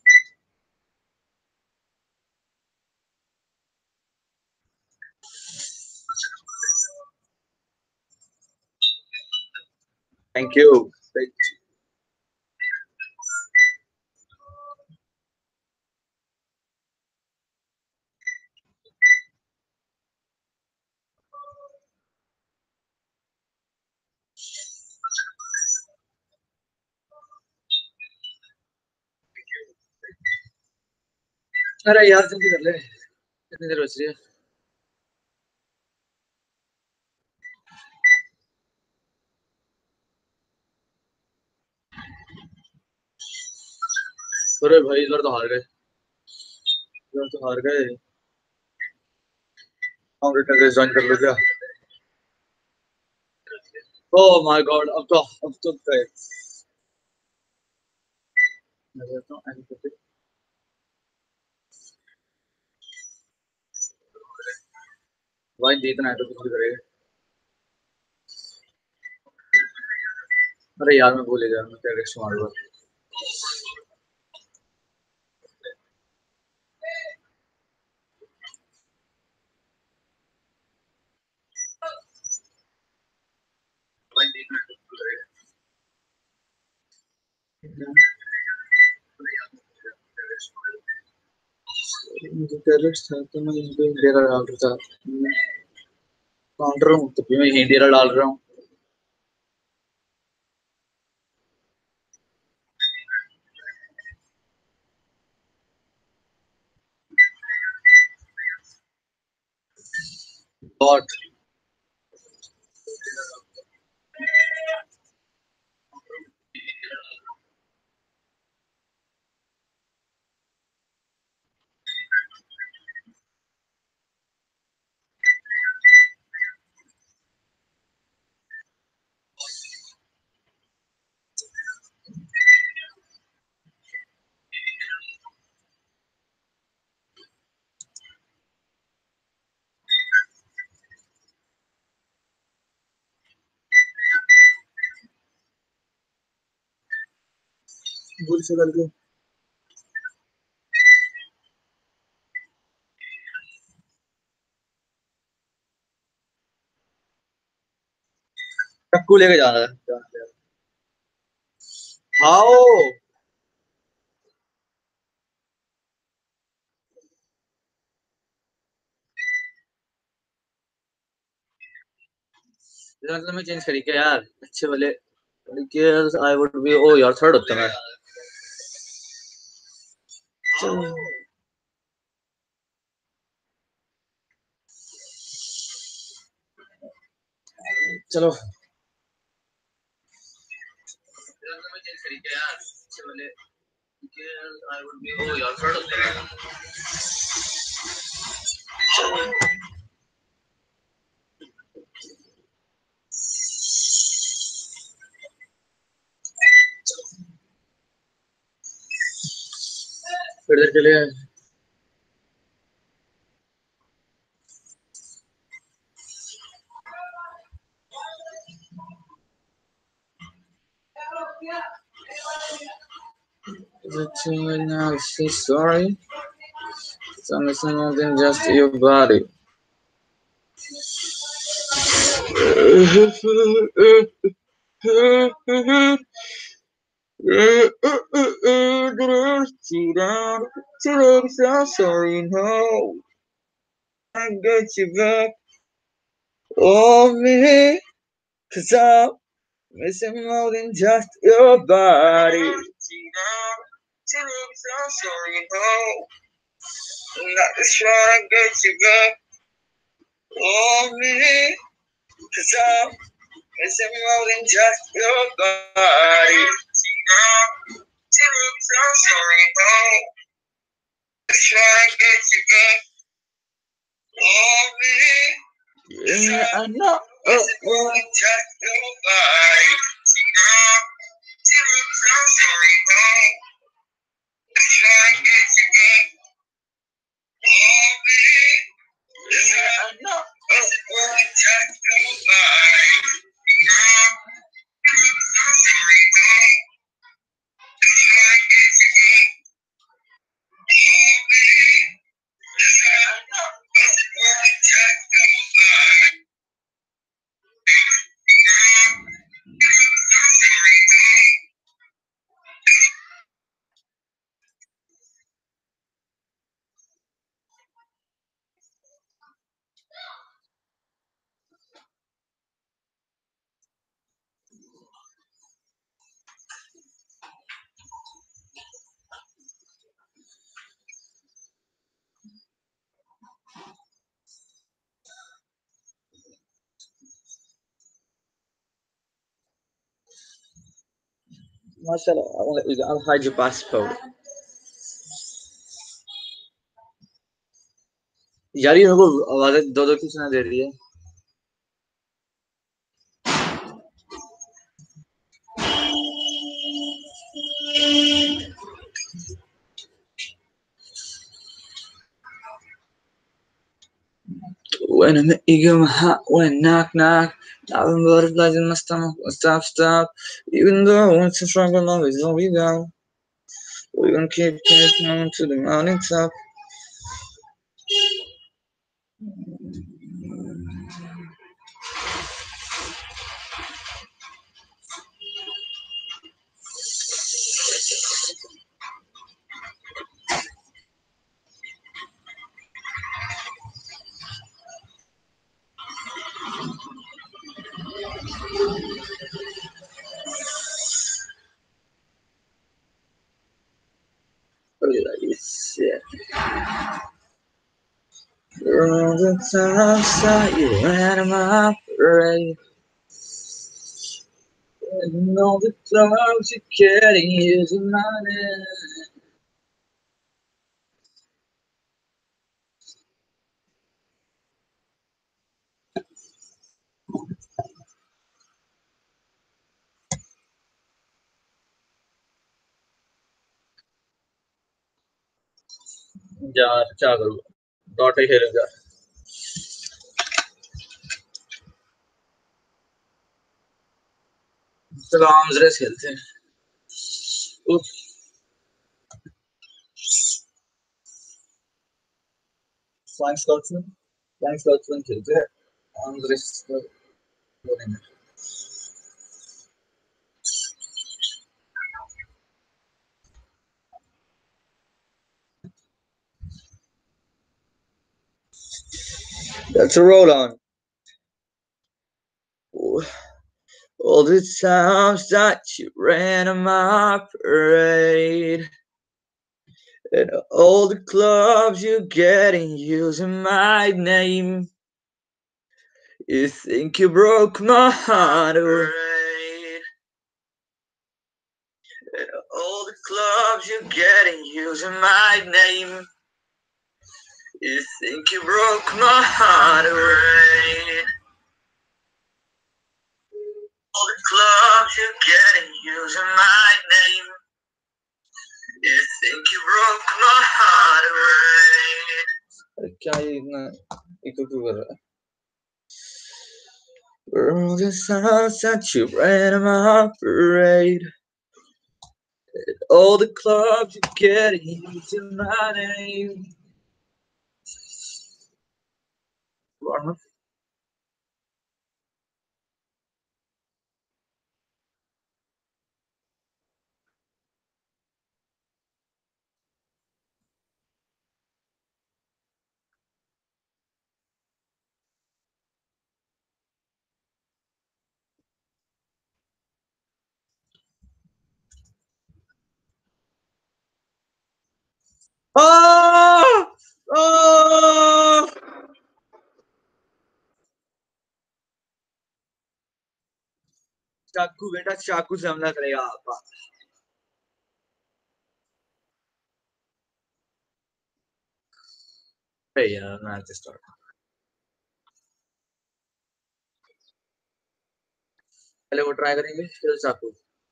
Thank you. अरे यार जल्दी कर ले, कितनी देर बच रही है? अरे भाई इधर तो हार गए, इधर तो हार गए। हम रिटर्न रेस ज्वाइन कर लो क्या? ओह माय गॉड, अब तो अब तो गए। मैं कहता हूँ एंड करते। भाई जीतना है तो कुछ भी करेगा। अरे यार मैं भूल ही गया, मैं क्या रेस मारूंगा। भाई जीतना है तो कुछ भी करेगा। मुझे टेररिस्ट था तो मैं यहीं पे डेरा डाल रहा था। काउंटर हूँ तो भी मैं यहीं डेरा डाल रहा हूँ। बॉट भूल से करके टक्कू लेके जा रहा है। हाओ मतलब मैं चेंज करी क्या यार? अच्छे वाले आई वुड बी। ओ यार थर्ड होता मैं। चलो चलो मैं चेंज करी क्या यार? अच्छे वाले आई वुड बी। ओ यार थर्ड होता मैं। फिर देर के लिए sorry, so missing more than just your body. Sorry, no, I got you back. Oh, me, cause I'm missing more than just your body. Not just trying to get you back. Oh, me, cause I'm missing more than just your body. Just trying to get you back. Oh, me, yeah, I know. Oh, oh. Just your body. Just trying to get you back. Oh, me, yeah, I know. Oh, oh. Just your body. Marcelo, I want to, I'll hide your passport. यार ये मेरे को आवाजें दो दो की सुना दे रही है. When I met you, get my heart went knock knock. Nothing butterflies in my stomach. Stop, stop. Even though I want to struggle, always hold me down. We're gonna keep pushing on to the mountain top. Shit. All the times that you ran my parade, and all the times you're getting using my name. यार क्या करूँ dot ही खेलूंगा चलो arms race खेलते हैं उफ flying Scotsman flying Scotsman खेलते हैं आर्म्स रेस बोलेंगे Let's roll on. All the times that you ran on my parade, and all the clubs you getting using my name. You think you broke my heart away, and all the clubs you getting using my name. You think you broke my heart away. All the clubs you getting using my name. You think you broke my heart away. क्या ये इतना eco क्यों कर रहा है? All the times that you ran my parade, all the clubs you getting using my name. Warm Ah! Ah! चाकू बेटा चाकू से हमला करेगा आपा। अरे यार मैच स्टार्ट। पहले वो ट्राई करेंगे फिर चाकू।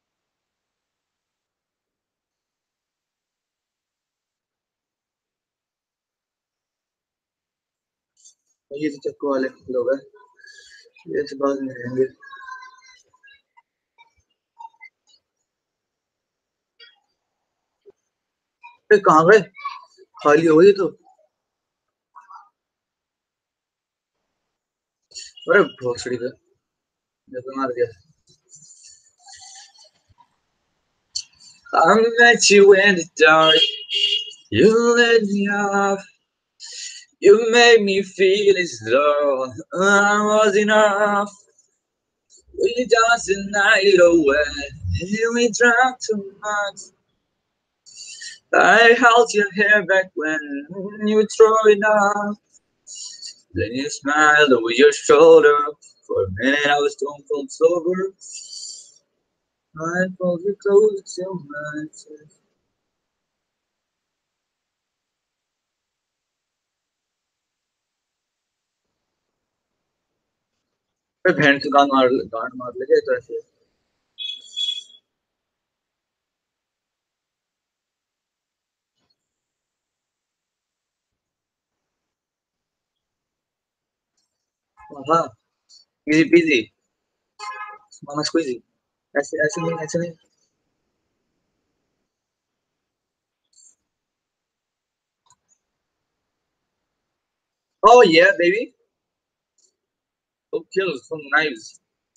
ये तो चाकू वाले लोग हैं, ये तो बाद में रहेंगे। अरे कहाँ गए, खाली हो गई तो। अरे भोसड़ी पे ये तो मार दिया। I met you in the dark, you let me off, you made me feel as though I was enough. We danced the night away, and we drank too much. I held your hair back when you were throwing up. Then you smiled over your shoulder. For a minute I was stone cold sober. I pulled you closer to my chest. अरे बहन की गांड मार गांड मार ले तो ऐसे। हाँ इजी पीजी मामा स्क्वीजी। ऐसे ऐसे नहीं ऐसे नहीं। Oh yeah baby, go kill some knives.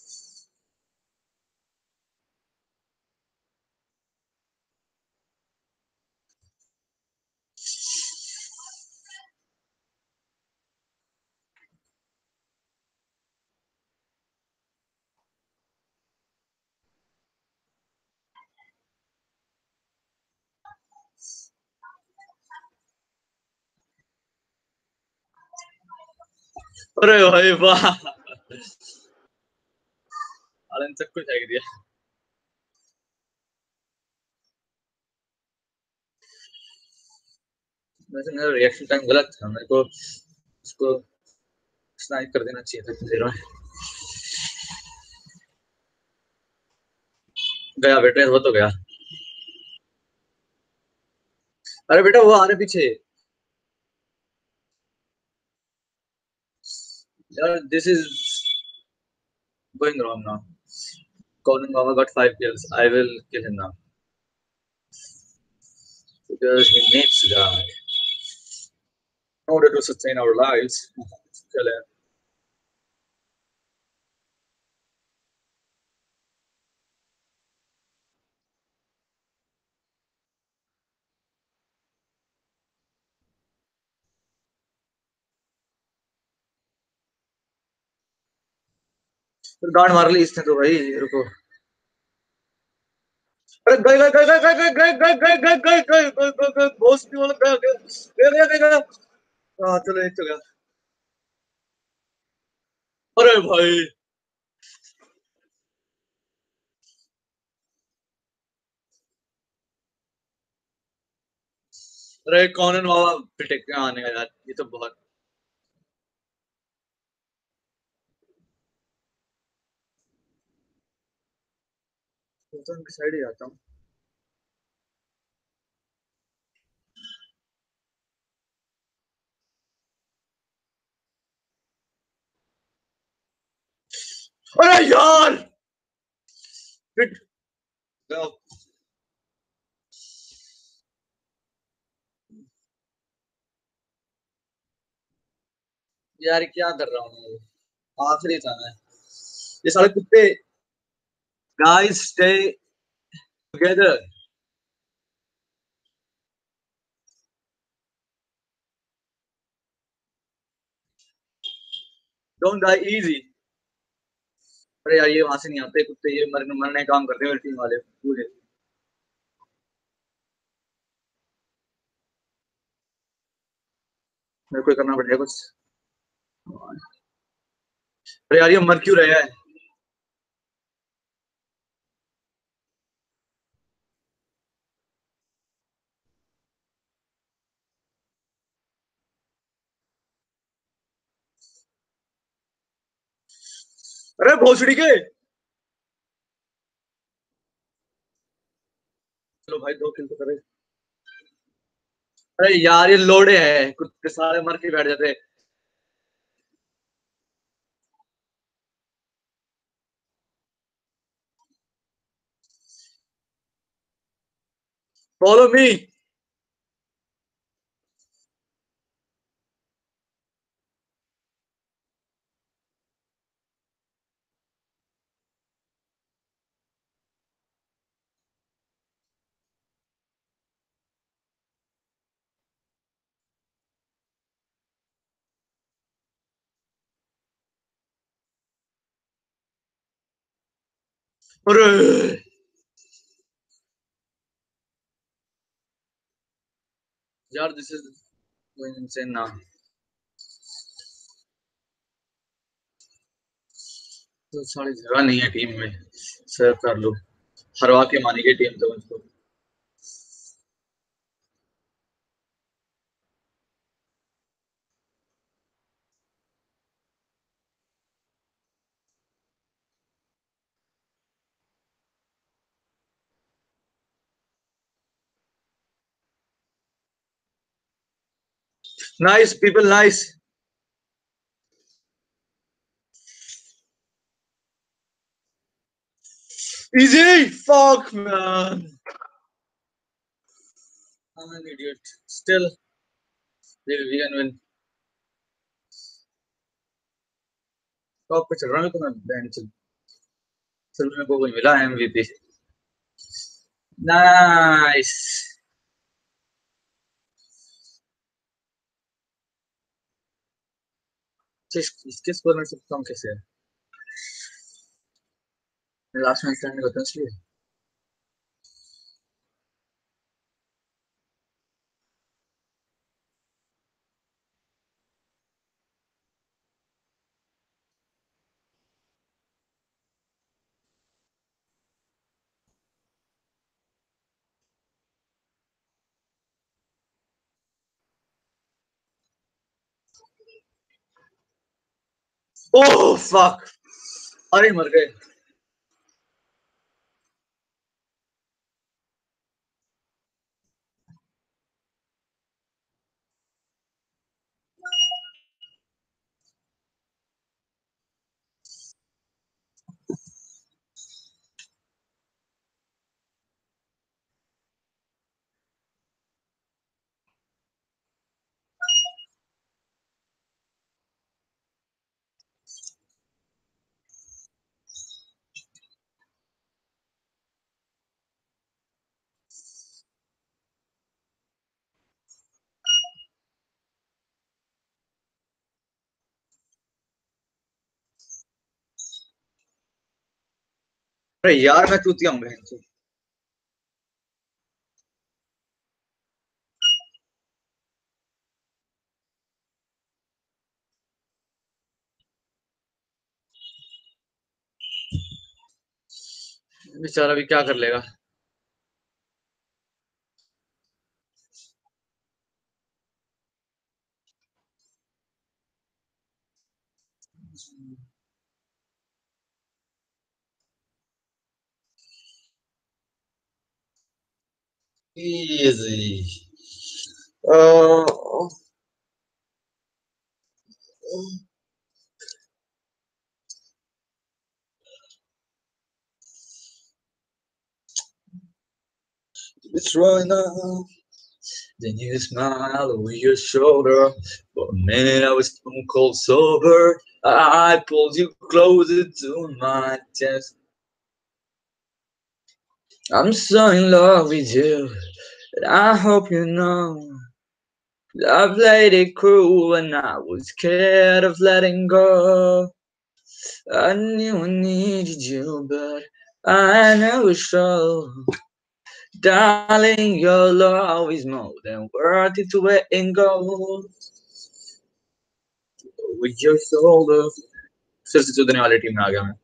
अरे भाई वाह, आलन सब कुछ फेंक दिया। वैसे मेरा रिएक्शन टाइम गलत था, मेरे को उसको स्नाइप कर देना चाहिए था इतनी देर में। गया बेटे, वो तो गया। अरे बेटा वो आ रहे पीछे यार। This is going wrong now. Conan Mama got five kills. I will kill him now because he needs to die in order to sustain our lives. चले फिर गांड मार ली इसने तो भाई। रुको, अरे गए गए गए गए गए गए गए गए गए गए गए गए गए गए घोस्ट भी वाला गया गया गया गया गया। हाँ चलो एक तो गया। अरे भाई अरे कॉनन बाबा पिटेक के आने का यार, ये तो बहुत। मैं तो उनकी साइड ही जाता हूँ। अरे यार पिट गया। यार क्या कर रहा हूँ मैं, आखिरी था मैं। ये साले कुत्ते। Guys stay together, don't die easy. अरे यार ये वहां से नहीं आते कुत्ते, ये मरने मरने का काम करते हैं टीम वाले पूरे। मेरे को करना पड़ेगा कुछ। अरे यार ये मर क्यों रहा है? अरे भोसड़ी के, चलो भाई दो किल तो करे। अरे यार ये लोड़े हैं, कुत्ते सारे मर के बैठ जाते। Follow me. अरे यार this is going insane now. तो सारी जगह नहीं है टीम में, सर्व कर लो। हरवा के मानेगी टीम तो मुझको। Nice people nice. Easy fuck man, I'm an idiot. Still, we we can win. Top पे चल रहा हूँ तो मैं बेंच। चल मेरे को कोई मिला एमवीपी। नाइस। इसके स्कोर में सब कम कैसे है? लास्ट में स्टैंड करता हूँ इसलिए। ओह फक, अरे मर गए। अरे यार मैं चूतिया हूँ बहन से। बेचारा भी क्या कर लेगा। Easy. Uh, it's right now. Then you smile over your shoulder. For a minute I was stone cold sober. I pulled you closer to my chest. I'm so in love with you, and I hope you know. I played it cruel and I was scared of letting go. I knew I needed you, but I never showed. Darling, your love is more than worth it to let it go. over your shoulder. फिर से चौधरी वाली team में आ गया मैं.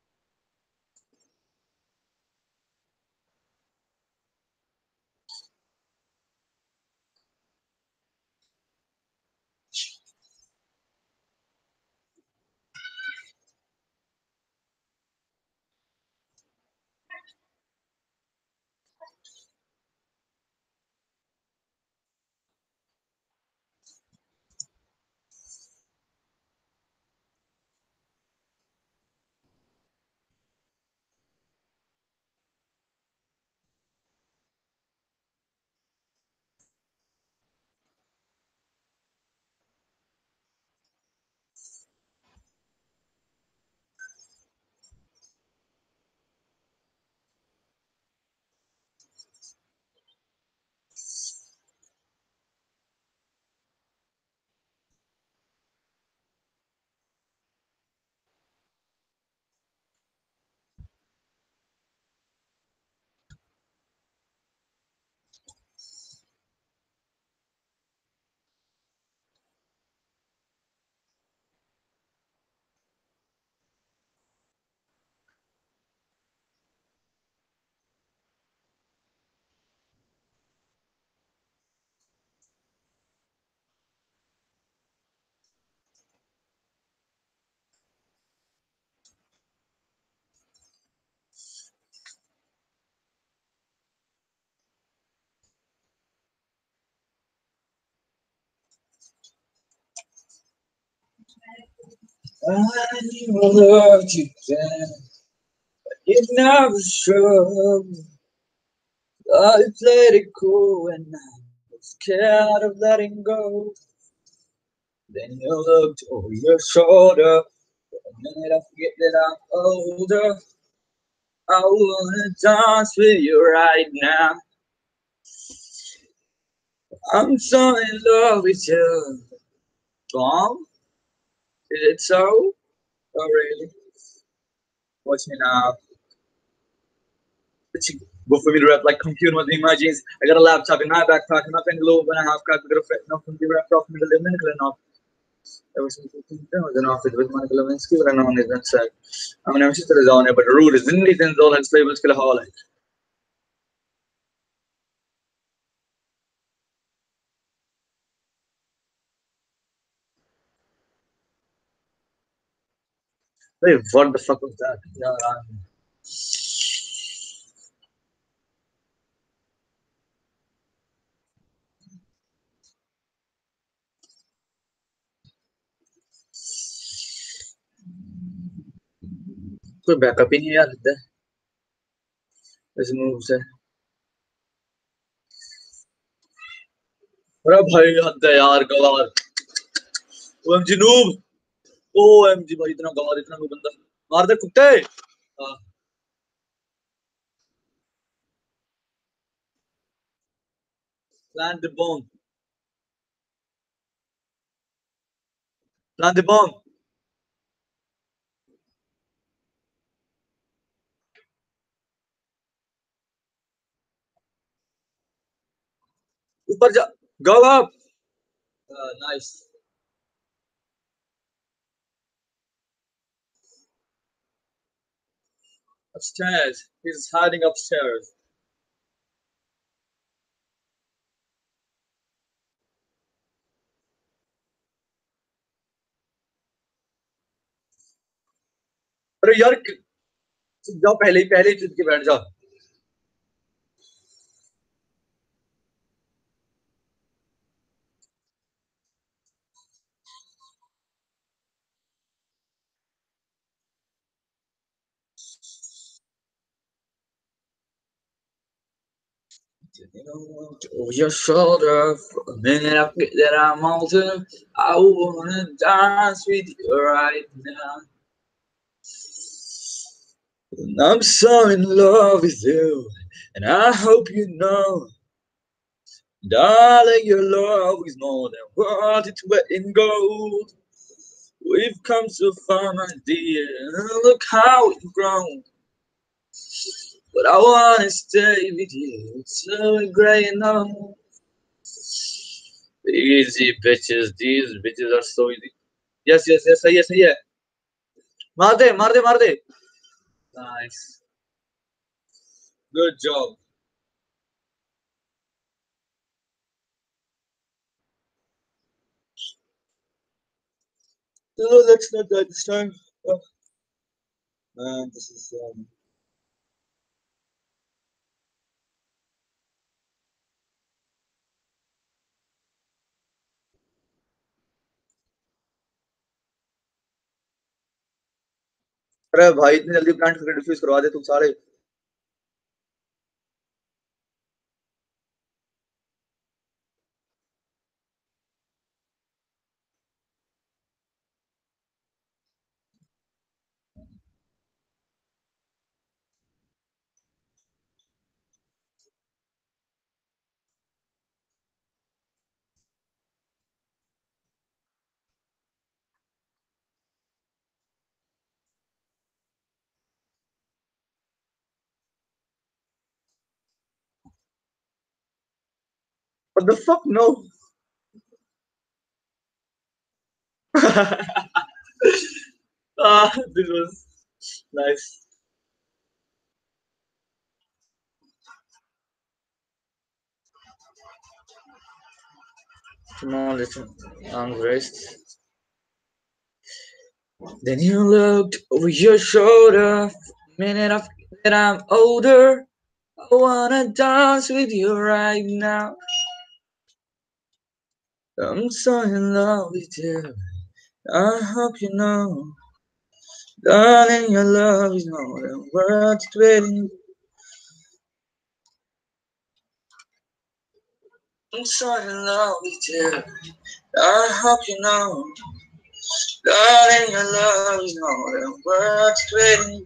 I loved you then, you never showed. I played it cool and I was scared of letting go. Then you looked over your shoulder. The minute I forget that I'm older, I wanna dance with you right now. I'm so in love with you. Tom, is it so? Oh, really? Watch me now. Let's go for me to rap like computer with emojis. I got a laptop in my backpack and nothing globe and a half cut. We got a fret enough from the rap off middle of minute enough. Ever since we came down, then off it with Michael Lewinsky, but I know on his inside. I mean, I'm just a zone, but the root is in these all and slaves kill a hall like. Hey, what the fuck was that? Yeah, um, कोई backup ही नहीं है यार इधर इस move से अरे भाई हद है यार गवार ओएमजी नूब ओएमजी भाई इतना गवार इतना नूब बंदा मार दे कुत्ते हाँ plant the bomb plant the bomb ऊपर जा go up uh, nice upstairs he's hiding upstairs अरे यार जाओ पहले ही पहले ही चुद के बैठ जाओ over your shoulder for a minute I forget that I'm older I wanna dance with you right now and I'm so in love with you and I hope you know darling your love is more than worth its weight in gold we've come so far my dear look how we've grown but I wanna stay with you it's so great and all easy bitches. These bitches are so easy. Yes yes yes सही है सही है मार दे मार दे मार दे nice good job no let's not die this time oh, man this is um, अरे भाई इतनी जल्दी प्लांट करके डिफ्यूज करवा दे तुम सारे what the fuck no ah this was nice come on listen arms raised then you looked over your shoulder minute of that I'm older I wanna dance with you right now I'm so in love with you I hope you know darling your love is more than worth waiting I'm so in love with you I hope you know darling your love is more than worth waiting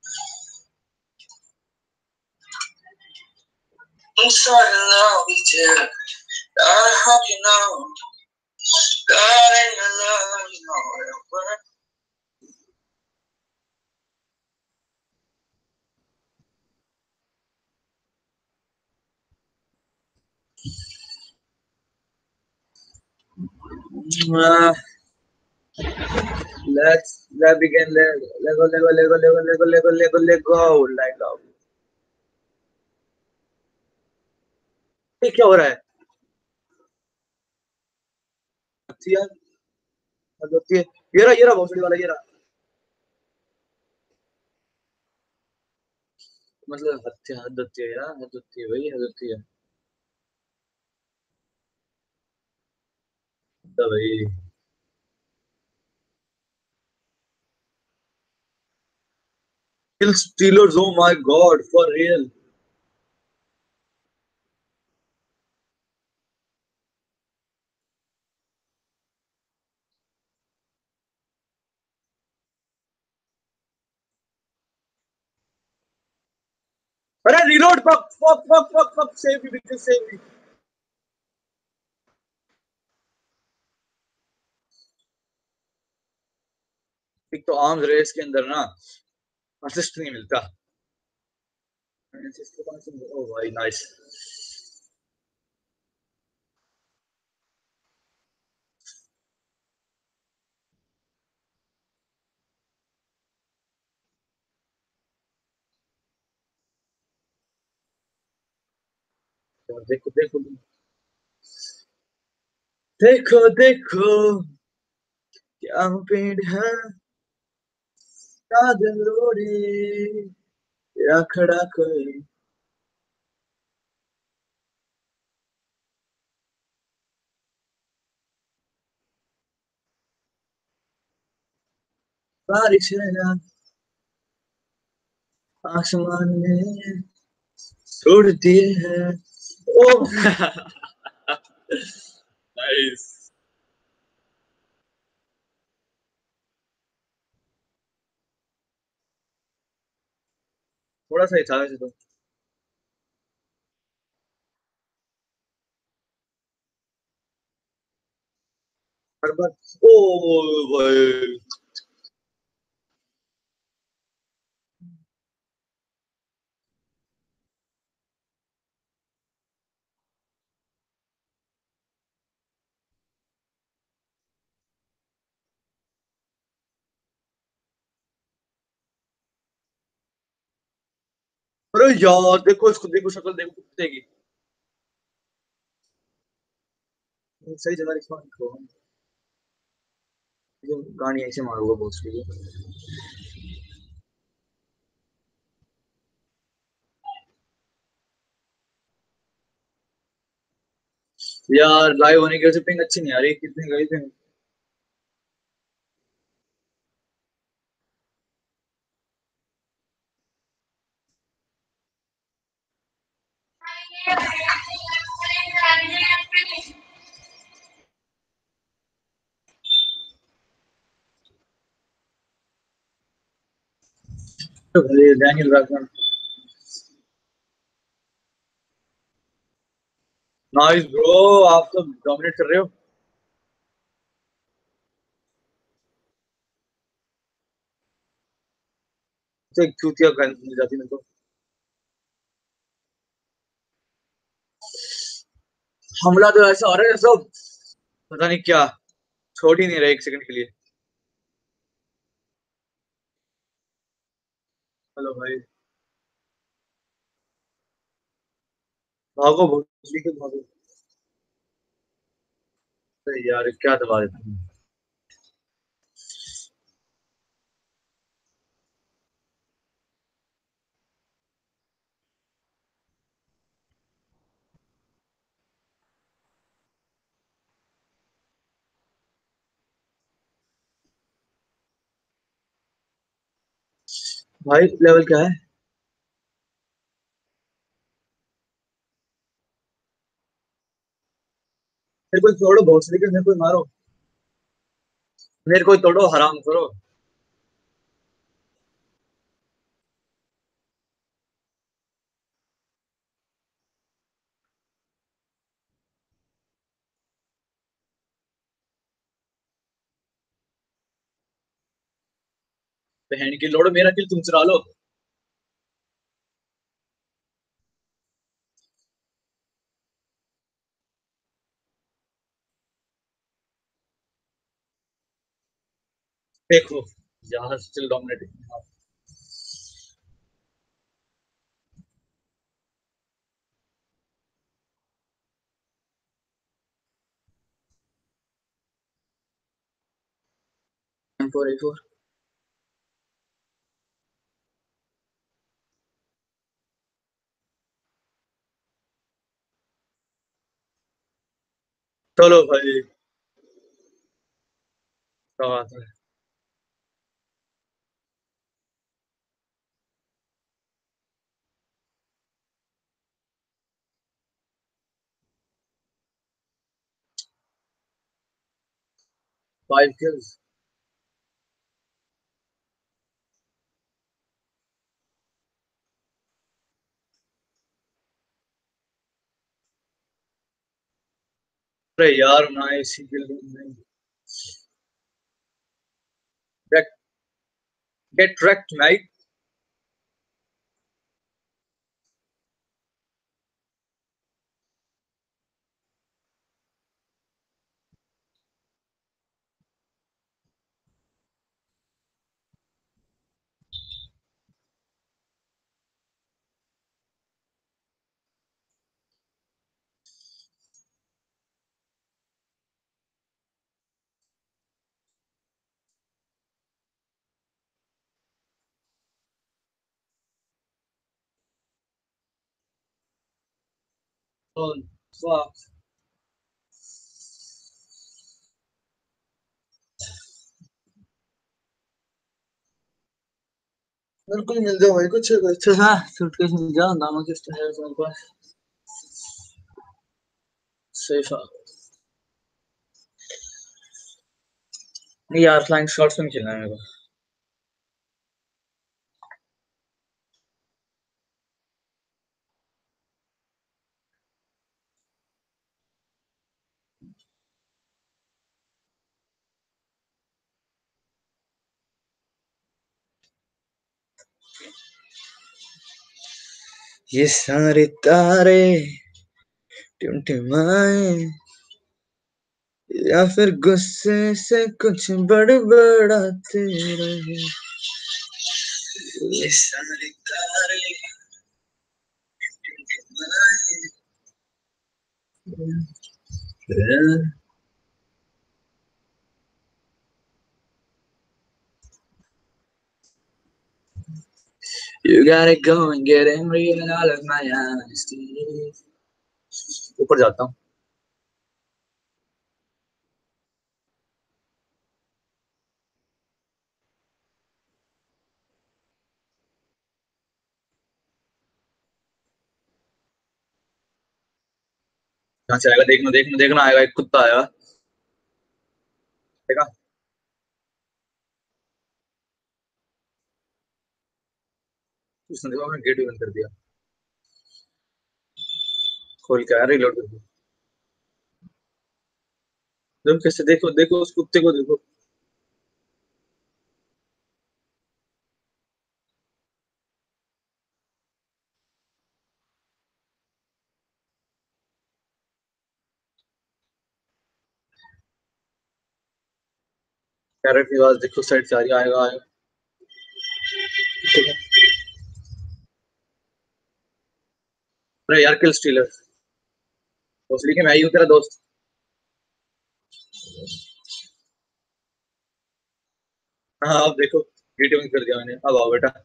I'm so in love with you I hope you know darling your love is more than worth uh, let's let begin Lego Lego Lego Lego Lego Lego Lego Lego Lego Lego ये क्या हो रहा है अच्छी यार अच्छी है ये रहा ये रहा भोसड़ी वाला ये रहा मतलब हत्या हद होती है यार हद होती है भाई हद होती है तो भाई kill stealers oh my god for real अरे reload fuck fuck fuck fuck fuck save me bitches save me एक तो आर्म्स रेस के अंदर ना असिस्ट नहीं मिलता ओ भाई नाइस देखो देखो देखो देखो क्या पेड़ है कागज लोड़ी या खड़ा कोई बारिश है या आसमान में छोड़ दिए हैं ओ नाइस थोड़ा सा ही था वैसे तो हर बार ओ भाई अरे यार देखो इसको, देखो शक्ल देखो कुत्ते की। सही जगह रिस्पॉन्ड करो, गाड़ी ऐसे मारूंगा बॉस की। यार लाइव होने की वजह से पिंग अच्छी नहीं आ रही, कितनी गई ping. Daniel Rackman, nice bro, आप तो डोमिनेट कर रहे हो। तो एक चूतिया गन मिल जाती मेरे को। हमला तो ऐसा हो रहा है सब, पता नहीं क्या, छोड़ ही नहीं रहे एक सेकंड के लिए। हेलो भाई, भागो भोसड़ी के भागो। अरे यार क्या दबा देता हूँ। भाई लेवल क्या है? मेरे को तोड़ो भोसड़ी के, मेरे को मारो, मेरे को तोड़ो हराम करो। बहन की लोड़ो, मेरा किल तुम चुरा लो। देखो यार still dominating. M four A four. चलो भाई, क्या बात है। Five kills. अरे यार ना इसी किल नहीं। Get wrecked mate। Oh, fuck। बिल्कुल मिल जाओ भाई कुछ अच्छा सा सूटकेस मिल जाओ, नामक किस तरह है तुम्हारे पास? सेफ है। नहीं यार फ्लाइंग शॉट्स में खेलना है मेरे को। ये सारे तारे टिमटिमाए, या फिर गुस्से से कुछ बड़बड़ाते रहे। ये सारे तारे You gotta go and get angry and all of my honesty. ऊपर जाता हूँ. कहाँ से आएगा? देखना देखना देखना आएगा. एक कुत्ता आएगा. देखा? उसने देखा, मैंने गेट भी बंद कर दिया. खोल के आ रिलोड कर दिया. देखो कैसे, देखो देखो उस कुत्ते को देखो. पैरट की आवाज देखो, साइड से आ रही है. आएगा आएगा. ठीक है. अरे यार, किल स्टीलर. भोसड़ी के मैं ही हूँ तेरा दोस्त. हाँ अब देखो, गेट बंद कर दिया मैंने. अब आओ बेटा.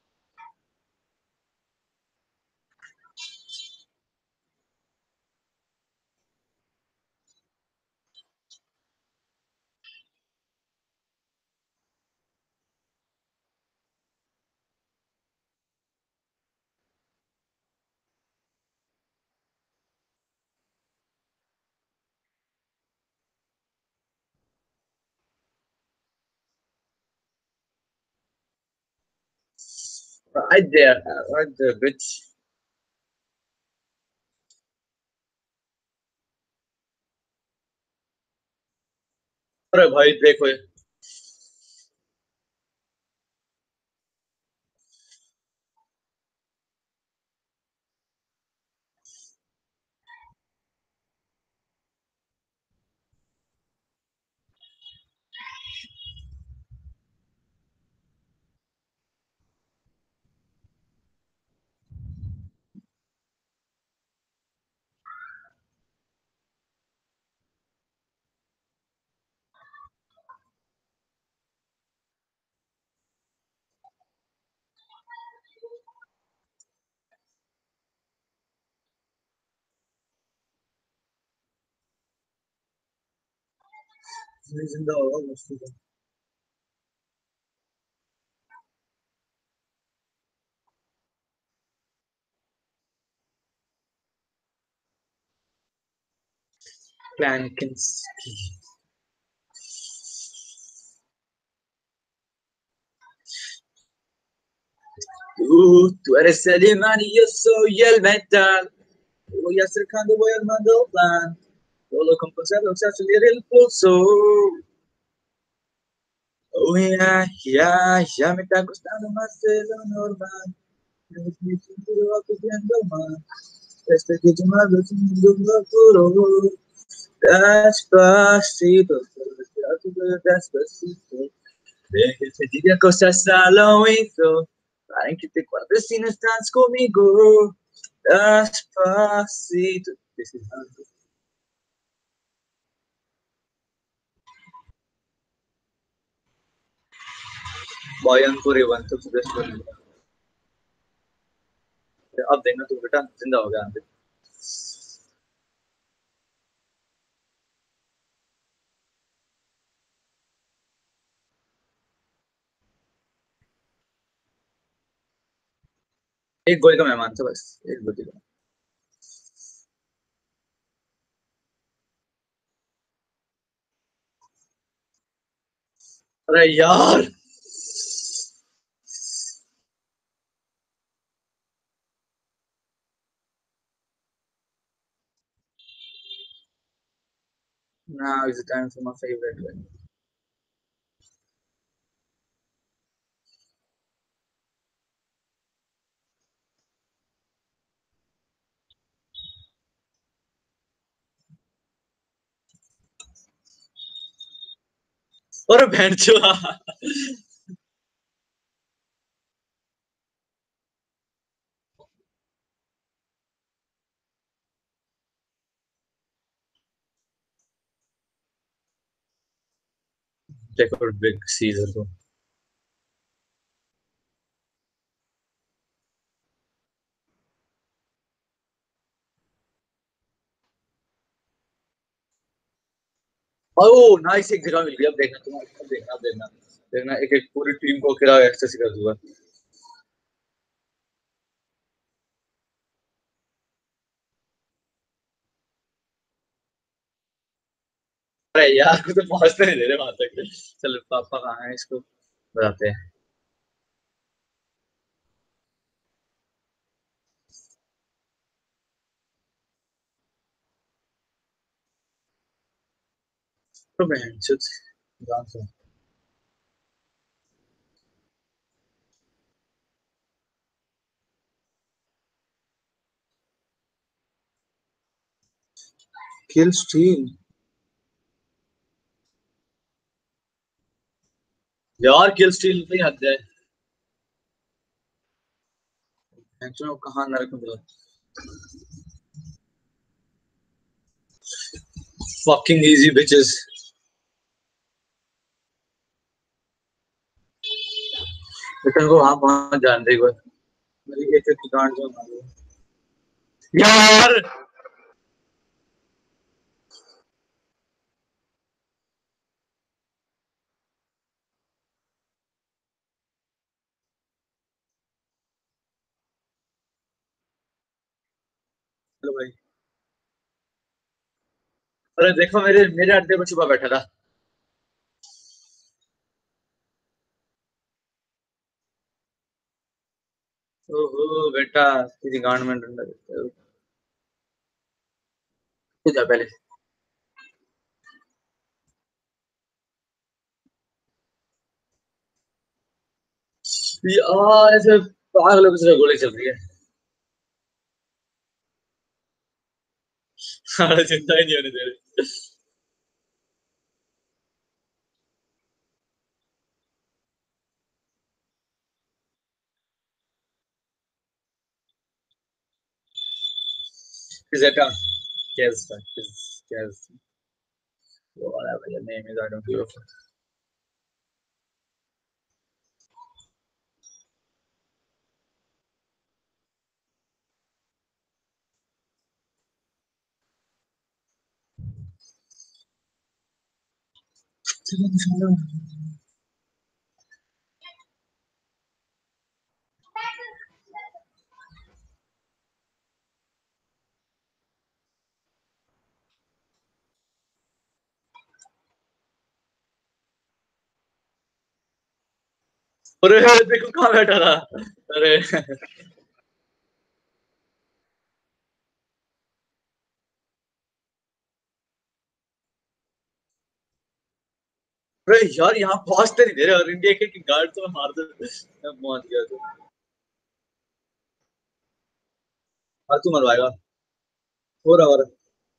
Right there, right there, bitch. अरे भाई देखो ये. जिंदा होगा मुश्किल. Plankinski. Tú, tú eres el imán y yo soy el metal. Voy acercando, voy armando plan. Todo compensado, se salir el pulso. Oh yeah, yeah, ya me está costando más de lo normal. Es mi futuro va pidiendo más. Este que tú me hablas un mundo puro. Despacito, despacito. Deja que te diga cosas al oído. Para que te guardes si no estás conmigo. Despacito. बॉयन को रिवन तो best बनेगा. अब देखना तू बेटा, जिंदा हो गया. एक गोली का मेहमान था बस, एक गोली का. अरे यार. Now is the time for my favorite one. और भैंचो. Check out Big Caesar को. ओह नाइस, एक जगह मिल गई. अब देखना तुम, अब देखना, अब देखना, देखना एक एक पूरी टीम को अकेला एक्सेस कर दूंगा. अरे यार तो पहुंचते नहीं दे रहे वहां तक. चल पापा कहाँ है, इसको बताते हैं. तो मैं चुप किल स्ट्रीम. यार किल स्ट्रीम नहीं हद है. एक्चुअली कहाँ नरक में गया. Fucking easy bitches. लेकिन को वहां पहुंच जान दे एक बार. मेरी एक एक गांड जो मारो यार. चलो भाई. अरे देखो मेरे मेरे अड्डे पर छुपा बैठा था. ओहो बेटा, तेरी गांड में डंडा देता है. तू जा पहले. यार ऐसे पागलों की तरह गोली चल रही है. सारा चिंता ही नहीं होने दे रहे. Zeta. Yes, yes, yes. Whatever your name is, I don't give a fuck. अरे देखो कहाँ बैठा था. अरे अरे यार यहाँ पहुंचते नहीं दे रहे और इंडिया के गार्ड तो मैं मार दे. मैं पहुंच गया तो. और तू मरवाएगा. हो रहा हो रहा.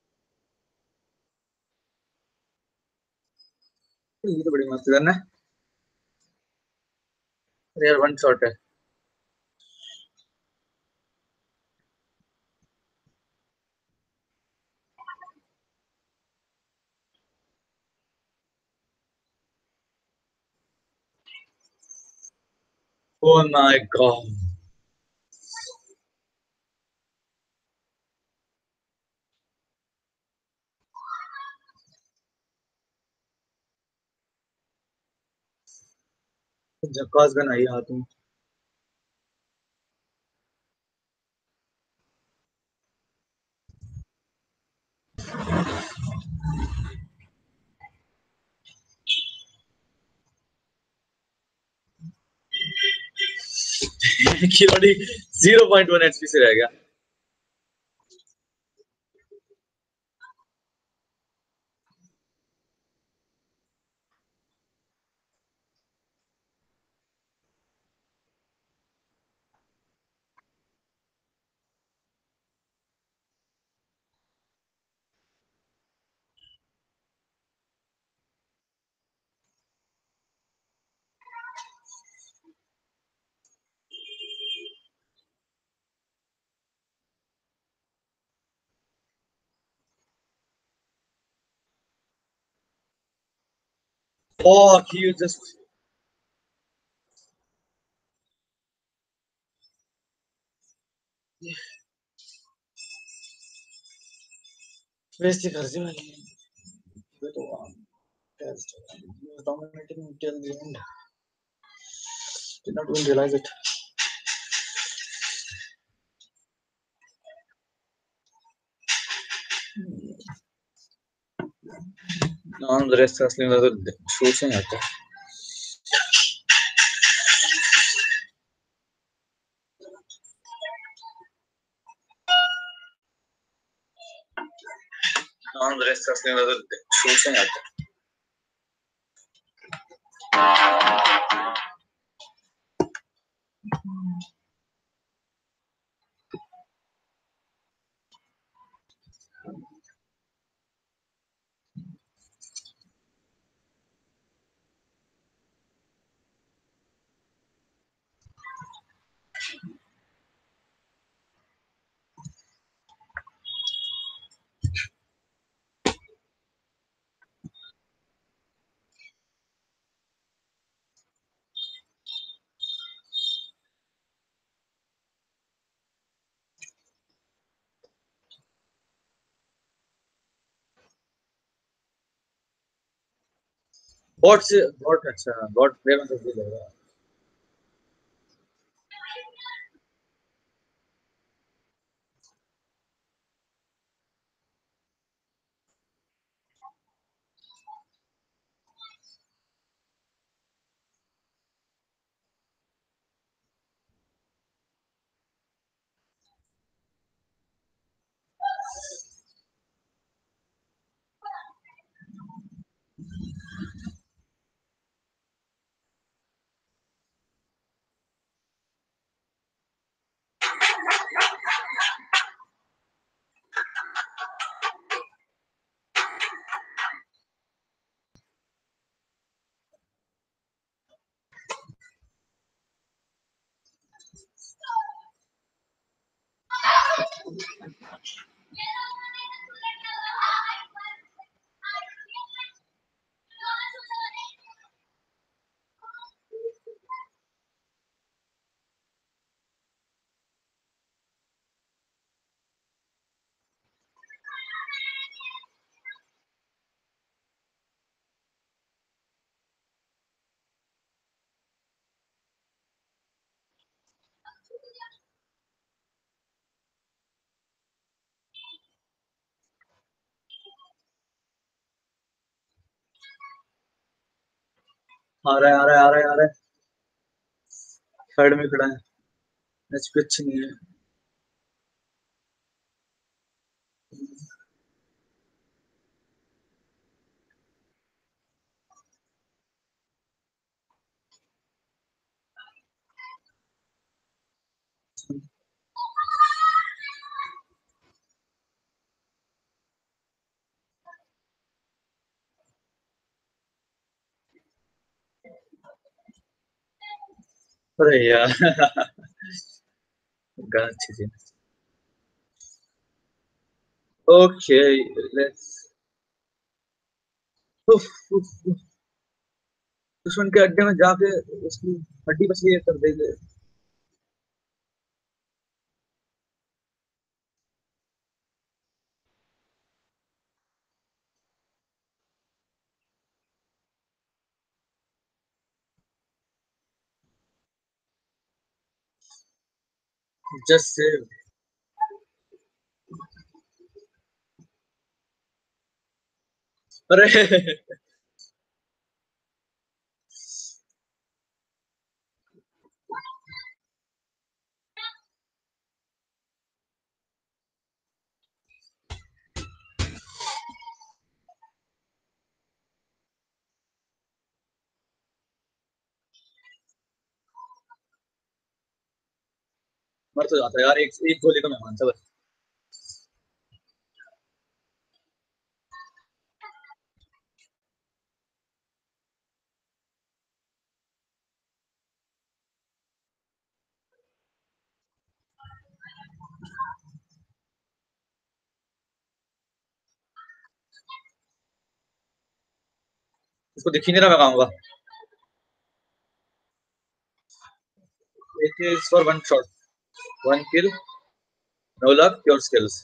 ये तो बड़ी मस्त गन है. अरे यार वन शॉट है. Oh my God. झक्कास गन आई हाथ में. खिलाड़ी जीरो पॉइंट वन एचपी से रह गया. Fuck, you just. बेइज्जती कर दी मैंने. ये तो test. He was dominating until the end. Did not even realize it. No, the rest असली में तो shoot से नहीं आता. No, the rest असली में तो shoot से नहीं आता. Bot से bot अच्छा bot प्ले में सब कुछ होगा. आ रहा है आ रहा है आ रहा है आ रहा है. साइड में खड़ा है. एच पी अच्छी नहीं है. अरे यार. गन अच्छी थी. Okay, let's. उफ, उफ, उफ. दुश्मन के अड्डे में जाके उसकी हड्डी पसली कर देंगे. Just save. अरे मर तो जाता है यार. एक एक गोली का मेहमान था बस. इसको दिख ही नहीं रहा मैं कहूँगा। It is for one shot, one kill, no luck, pure skills.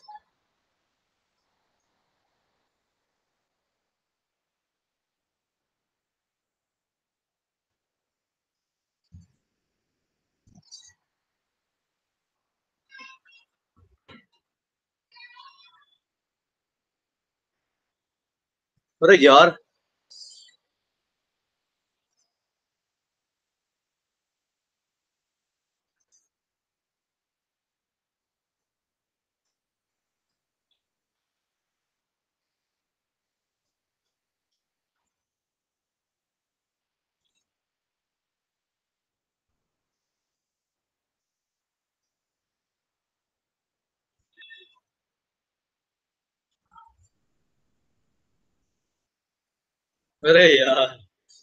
अरे यार अरे यार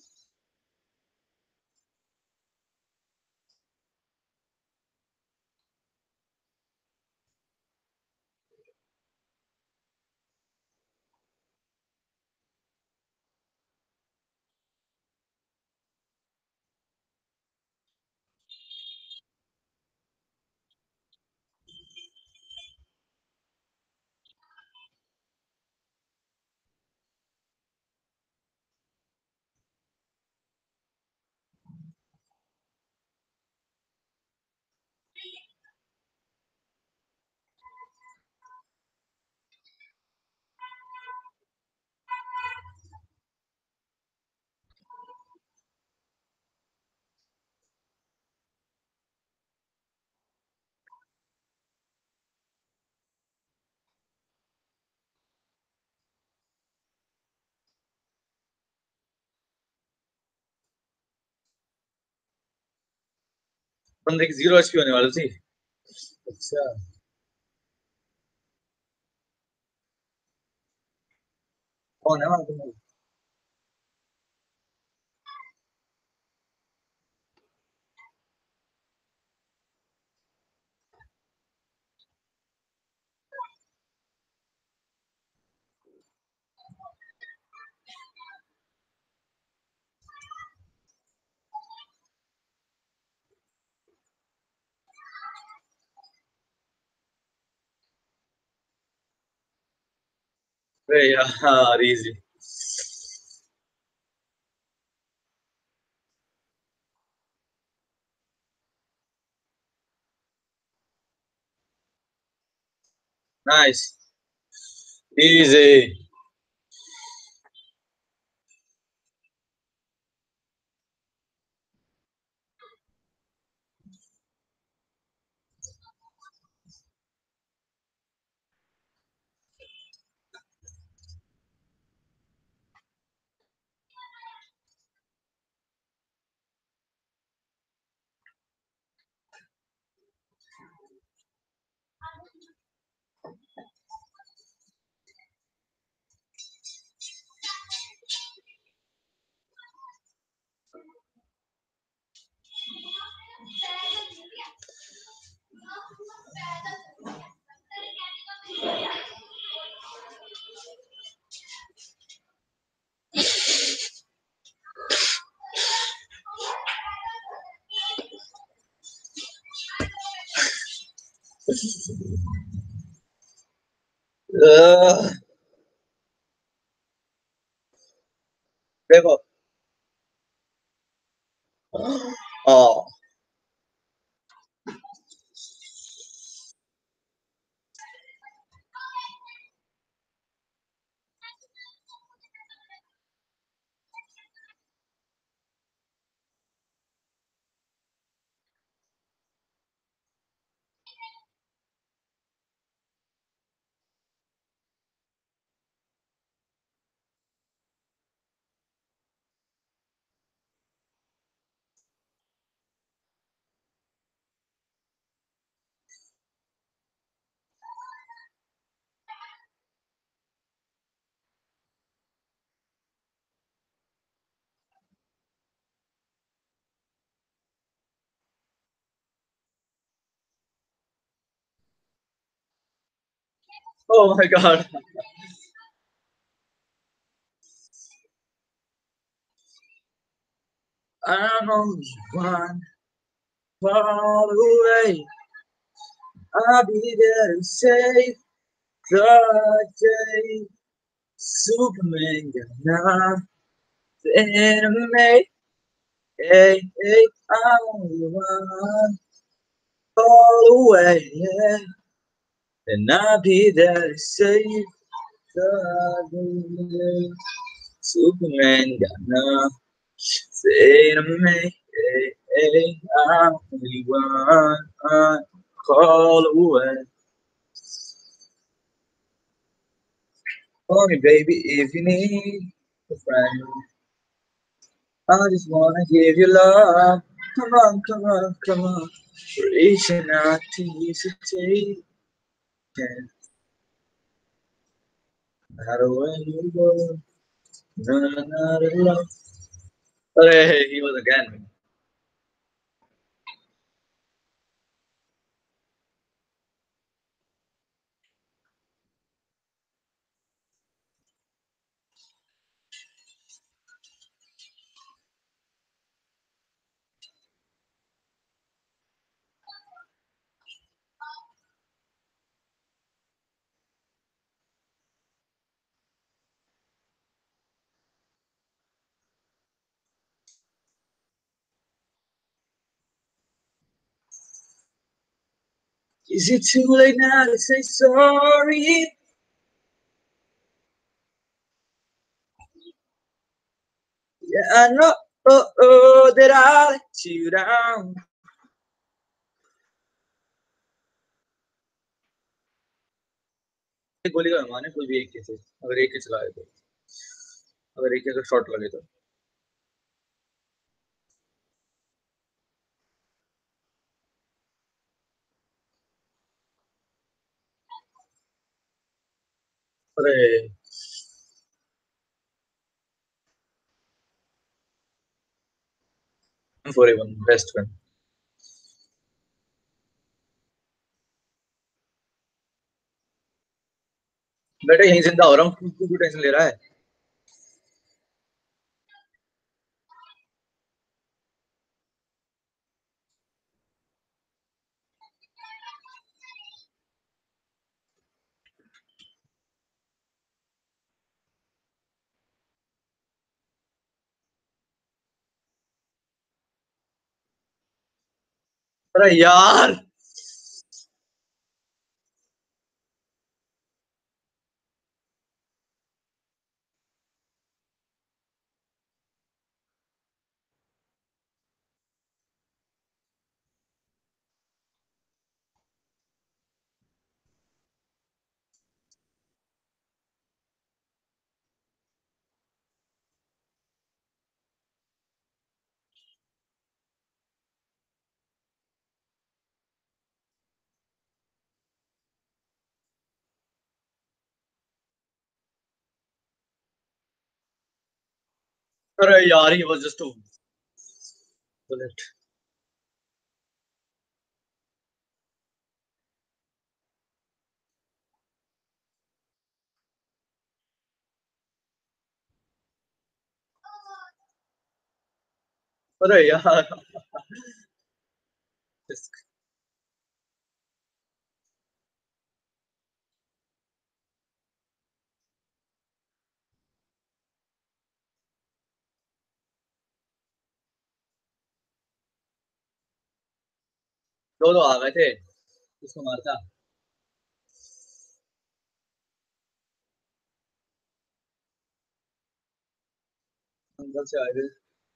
बंदे की जीरो एचपी होने वाली थी। अच्छा कौन है वहां पे? अरे यार इजी। Nice easy. अह, देखो हाँ oh my God. I'm only one far away. I'll be there to save the day. Superman got nothing to make. Hey, hey, I'm only one far away. Yeah. And I'll be there to save the day. Superman got nothing to make. Hey, hey, I'm only one call away. Call me, baby, if you need a friend. I just wanna give you love. Come on, come on, come on. Reaching out to you to take it. Not away you go. No, not alone. Hey, he was again. Is it too late now to say sorry? Yeah, I know oh, oh, that I let you down. गोली का माने कोई भी एक के से अगर एक के चलाए तो अगर एक के शॉट लगे तो अरे for even best friend बेटा यहीं जिंदा हो रहा हूँ तू क्यों टेंशन ले रहा है अरे यार अरे यार he was just a bullet अरे यार दो दो आ गए थे किसको मारता अंदर से आए थे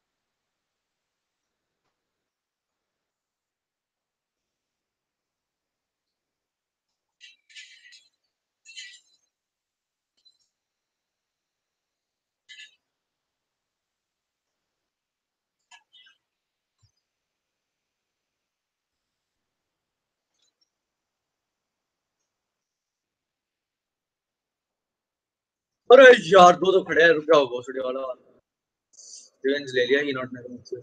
अरे यार दो दो खड़े हैं रुक जाओ भोसड़ी वाला रिवेंज ले लिया ही नॉट ने मुझसे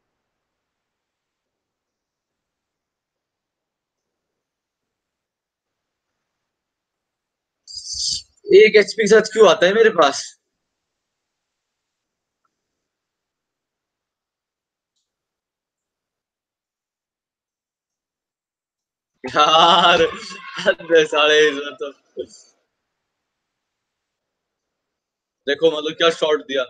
एक एचपी के साथ क्यों आता है मेरे पास यार हद है साले इसमें तो। देखो मतलब क्या शॉट दिया।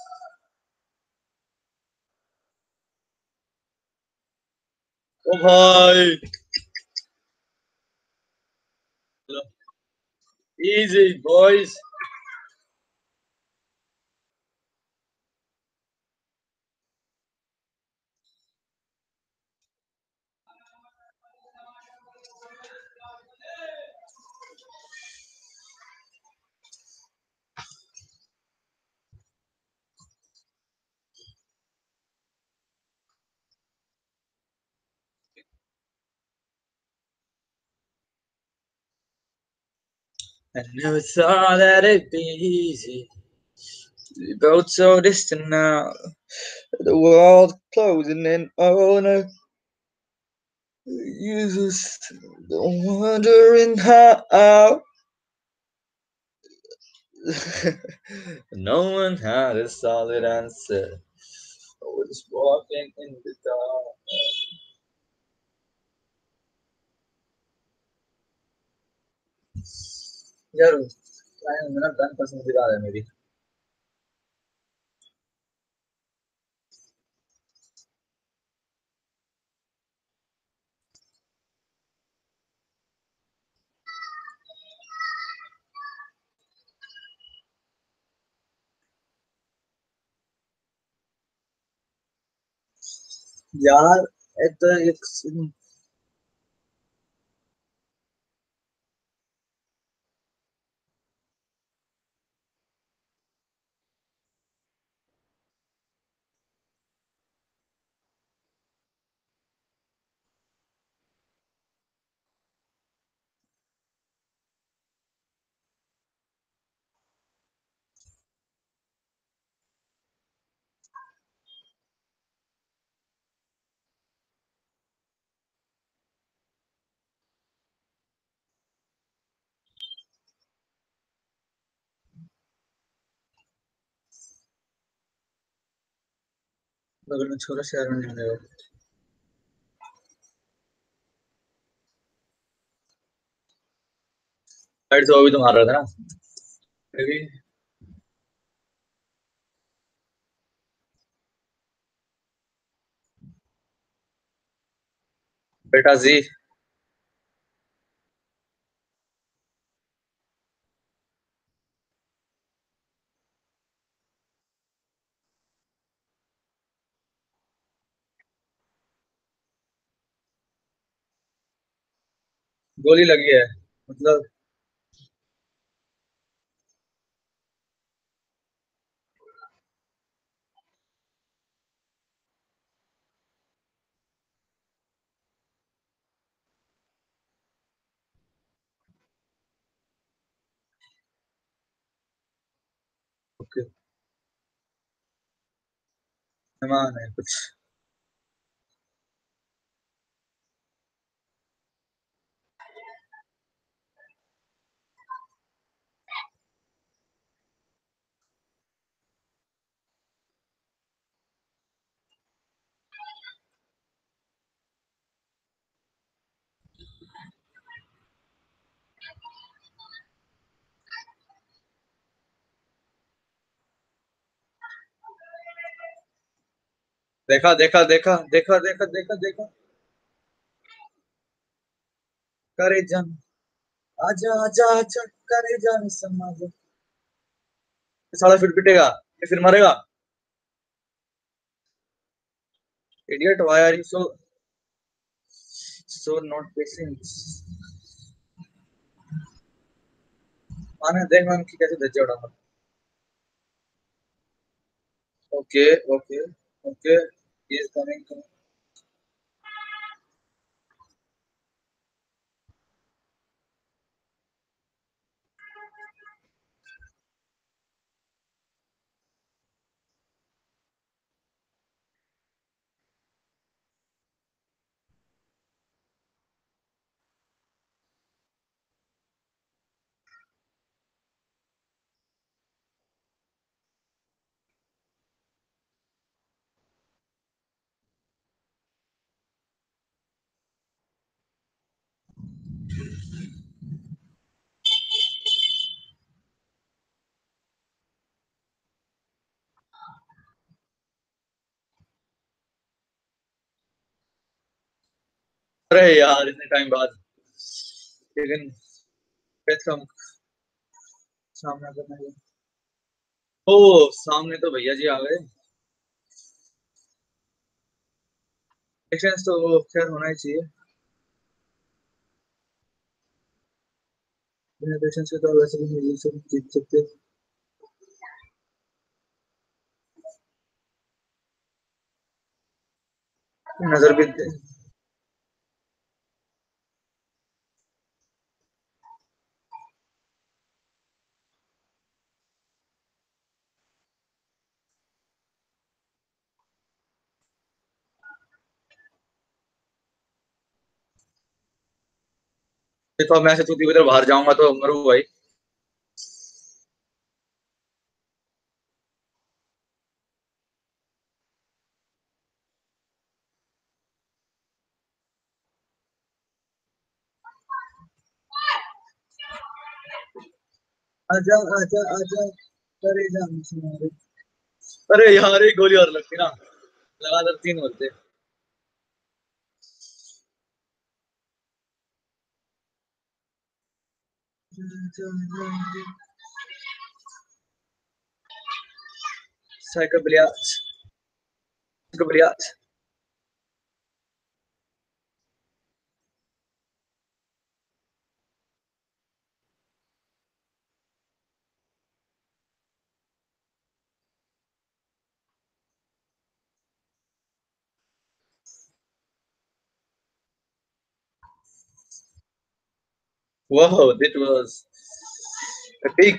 ओ भाई easy boys. I never thought that it'd be easy. We both so distant now. The world closing in on us. You just wondering how. No one had a solid answer. I was walking in the dark. यार मेरा gun पसंदीदा है मेरी। यार एक तो एक बगल में छोरा शहर में नहीं गया। साइड से वो भी तो मार रहा था ना। अभी बेटा जी गोली लगी है मतलब। ओके मेहमान है कुछ। देखा देखा देखा देखा देखा देखा देखा। करे जान आजा आजा आजा करे जान समाज। साला फिर पिटेगा ये फिर मरेगा। Idiot why are you so so not patient. आने देख मैं उनकी कैसे धज्जे उड़ाऊंगा। Okay okay okay he is coming. अरे यार इतने टाइम बाद, लेकिन कैसा सामना करना है। ओ सामने तो भैया जी आ गए। एक्सपीरियंस तो वो खैर होना ही चाहिए, बिना पेशेंस के तो वैसे भी नहीं सब जीत सकते। नजर भी दे। तो अब मैं से तू की तरफ बाहर जाऊंगा तो मरू भाई। आजा आजा आजा करे जा मुझे। अरे यार एक गोली और लगती ना, लगातार तीन होते। Psychobiliat. Psychobiliat. Whoa, that was epic.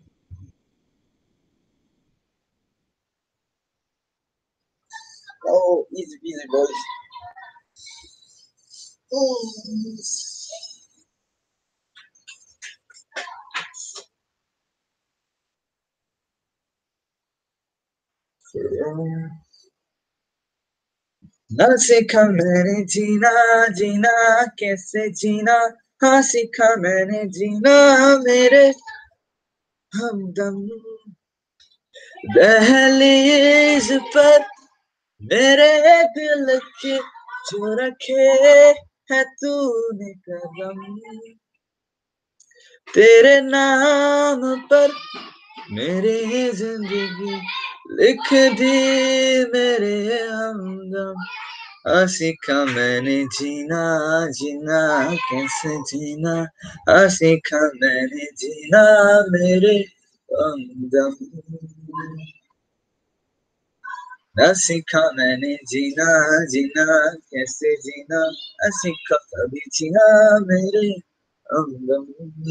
Oh, easy easy boys. Oh. ना सीखा मैंने जीना, जीना कैसे जीना, हाँ सीखा मैंने जीना मेरे हमदम। दहलीज पर मेरे दिल के जो रखे है तूने कदम, तेरे नाम पर मेरी जिंदगी लिख दी मेरे हमदम। आ सीखा मैंने जीना, जीना कैसे जीना, आ सीखा मैंने जीना मेरे हमदम। ना सीखा मैंने जीना, जीना कैसे जीना, ना सीखा कभी जीना मेरे हमदम।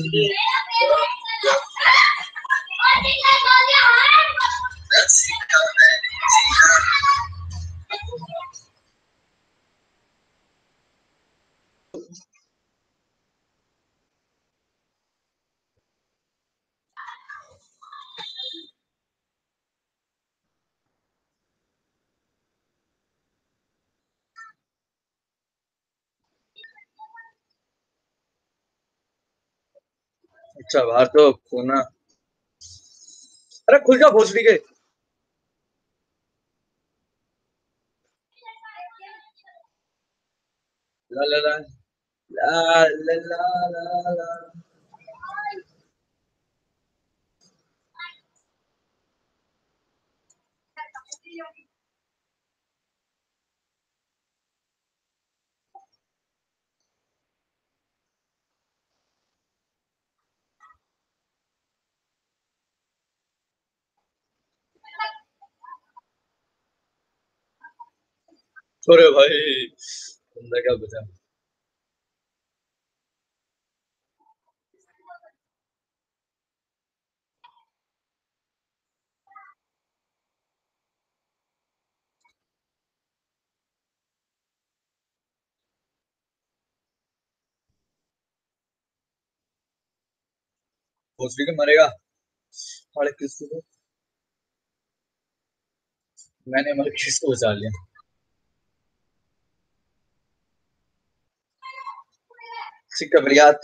ना सीखा मैंने जीना। अच्छा बाहर तो खोना। अरे खुल जा भोसड़ी के। ला ला ला ला ला ला ला ला। अरे भाई बंदा क्या बचा। भोसड़ी के मरेगा साढ़े किसको को। मैंने मर किसको बचा लिया। Fica obrigado.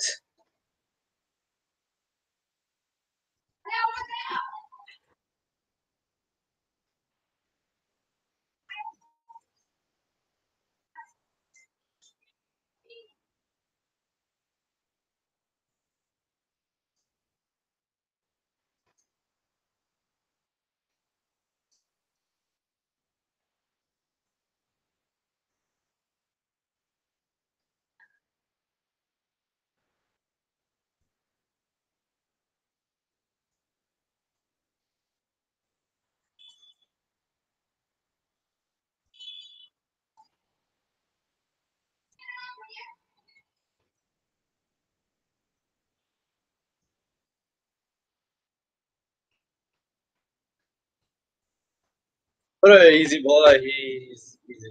Bro, easy boy, he's easy.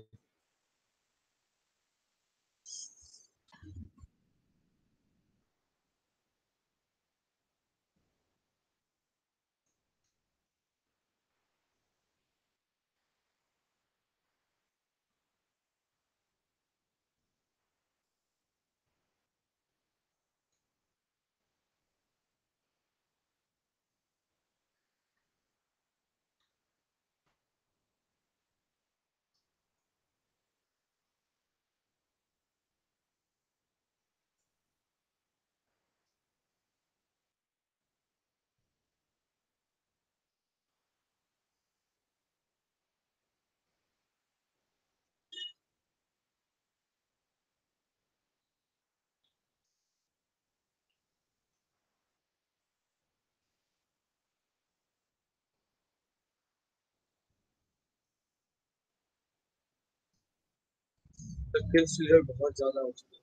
The kills leader बहुत ज्यादा हो चुका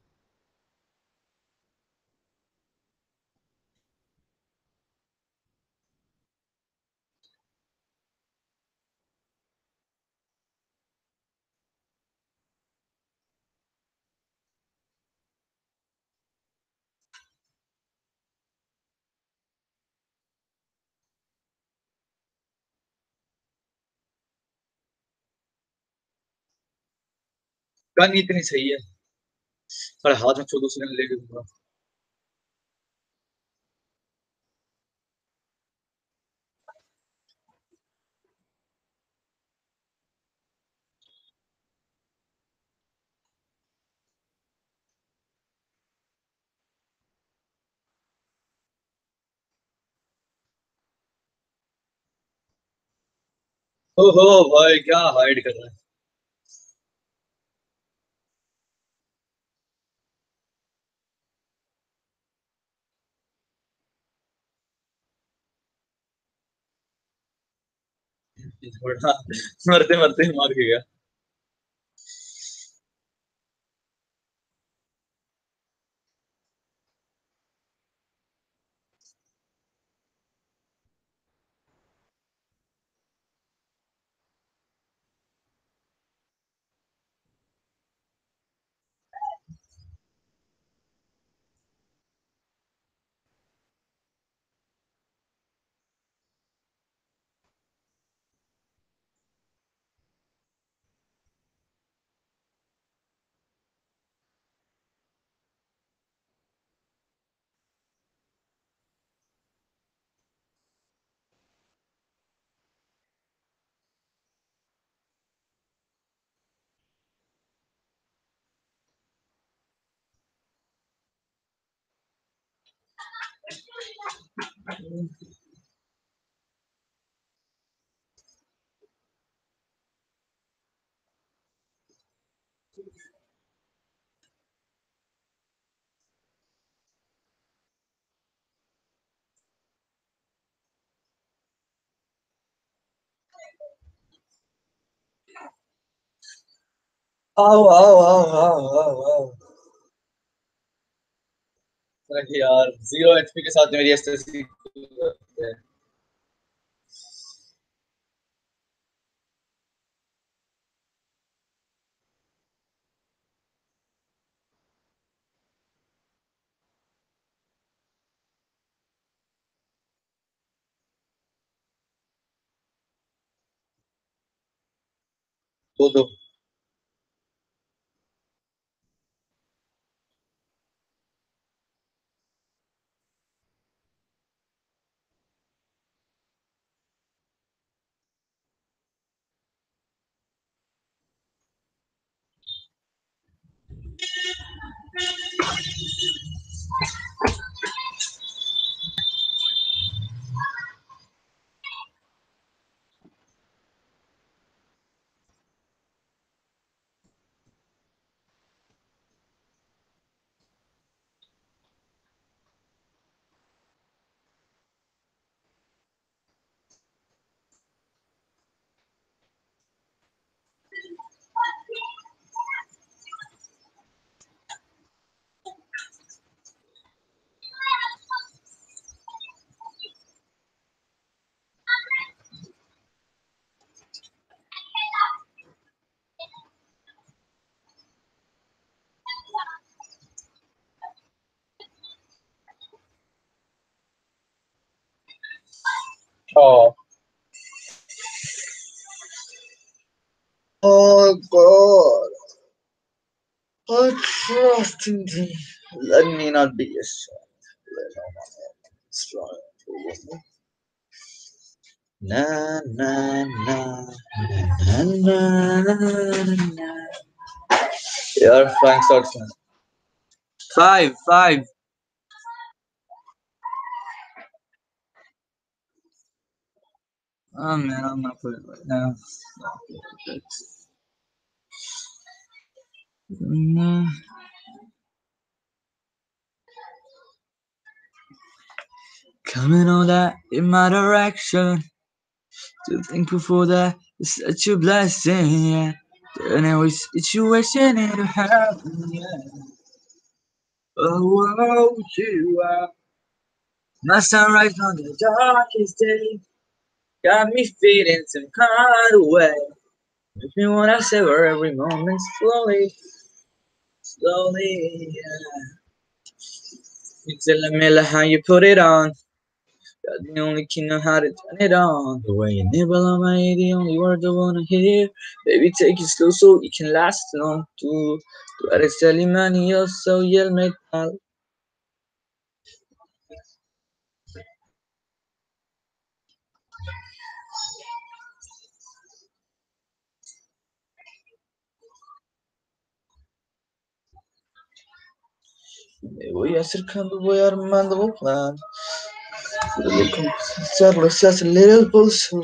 है। गन इतनी सही है, सारे हाथ में चौदह सेकंड लेके घूमा। ओहो भाई क्या हाइड कर रहा है। थोड़ा मरते मरते मार के गया। आओ आओ आओ आओ आओ आओ। अरे यार जीरो एचपी के साथ मेरी एसएससी है। दो दो। Oh. Oh God. I trust in thee. Let me not be ashamed. Let no man strong over me. Na na na na na na na. Your flying stocks, man. Five, five. Oh man, I'm not put it right now. Mm, Coming on that in my direction. So thankful for that. It's such a blessing, yeah. Turn every situation into heaven, yeah. Oh, oh, you are my sunrise on the darkest day. Got me feeling some kind of way. Makes me wanna savor every moment slowly, slowly, yeah. You telling me like how you put it on. Got the only key know how to turn it on. The way you nibble on my ear, the only word I wanna hear. Baby, take it slow so it can last long. Tú, tú eres el imán y yo soy el metal. Me voy acercando, voy armando un plan. Puede conquistarlo, se acelera el pulso.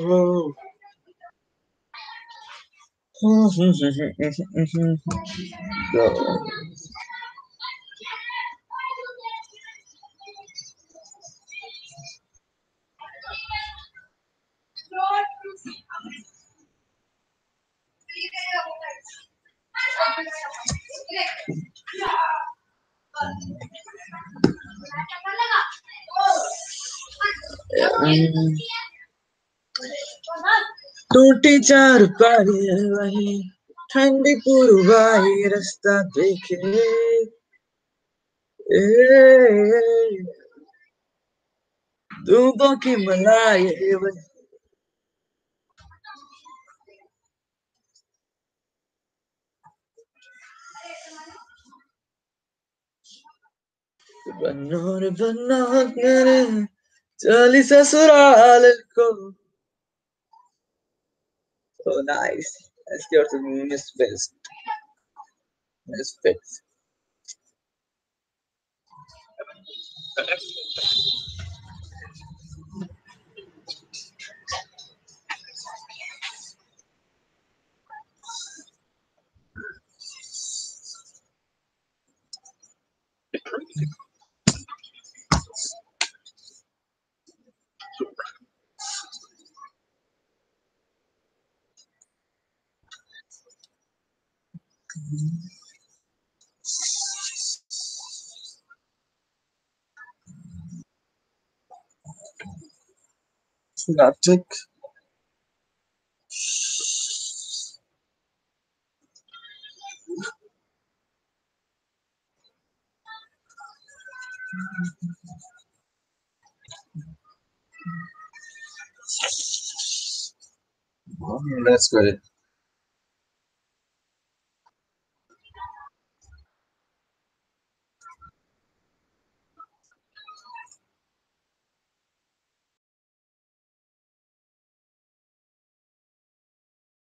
टूटी चार पारी वही ठंडी पुरवाई रास्ता देखे ए, दूधों की मलाई वही बनो रे बनो करे चली ससुराल को. Oh, nice. Let's go to Misfits. Misfits. Synaptic. That's good.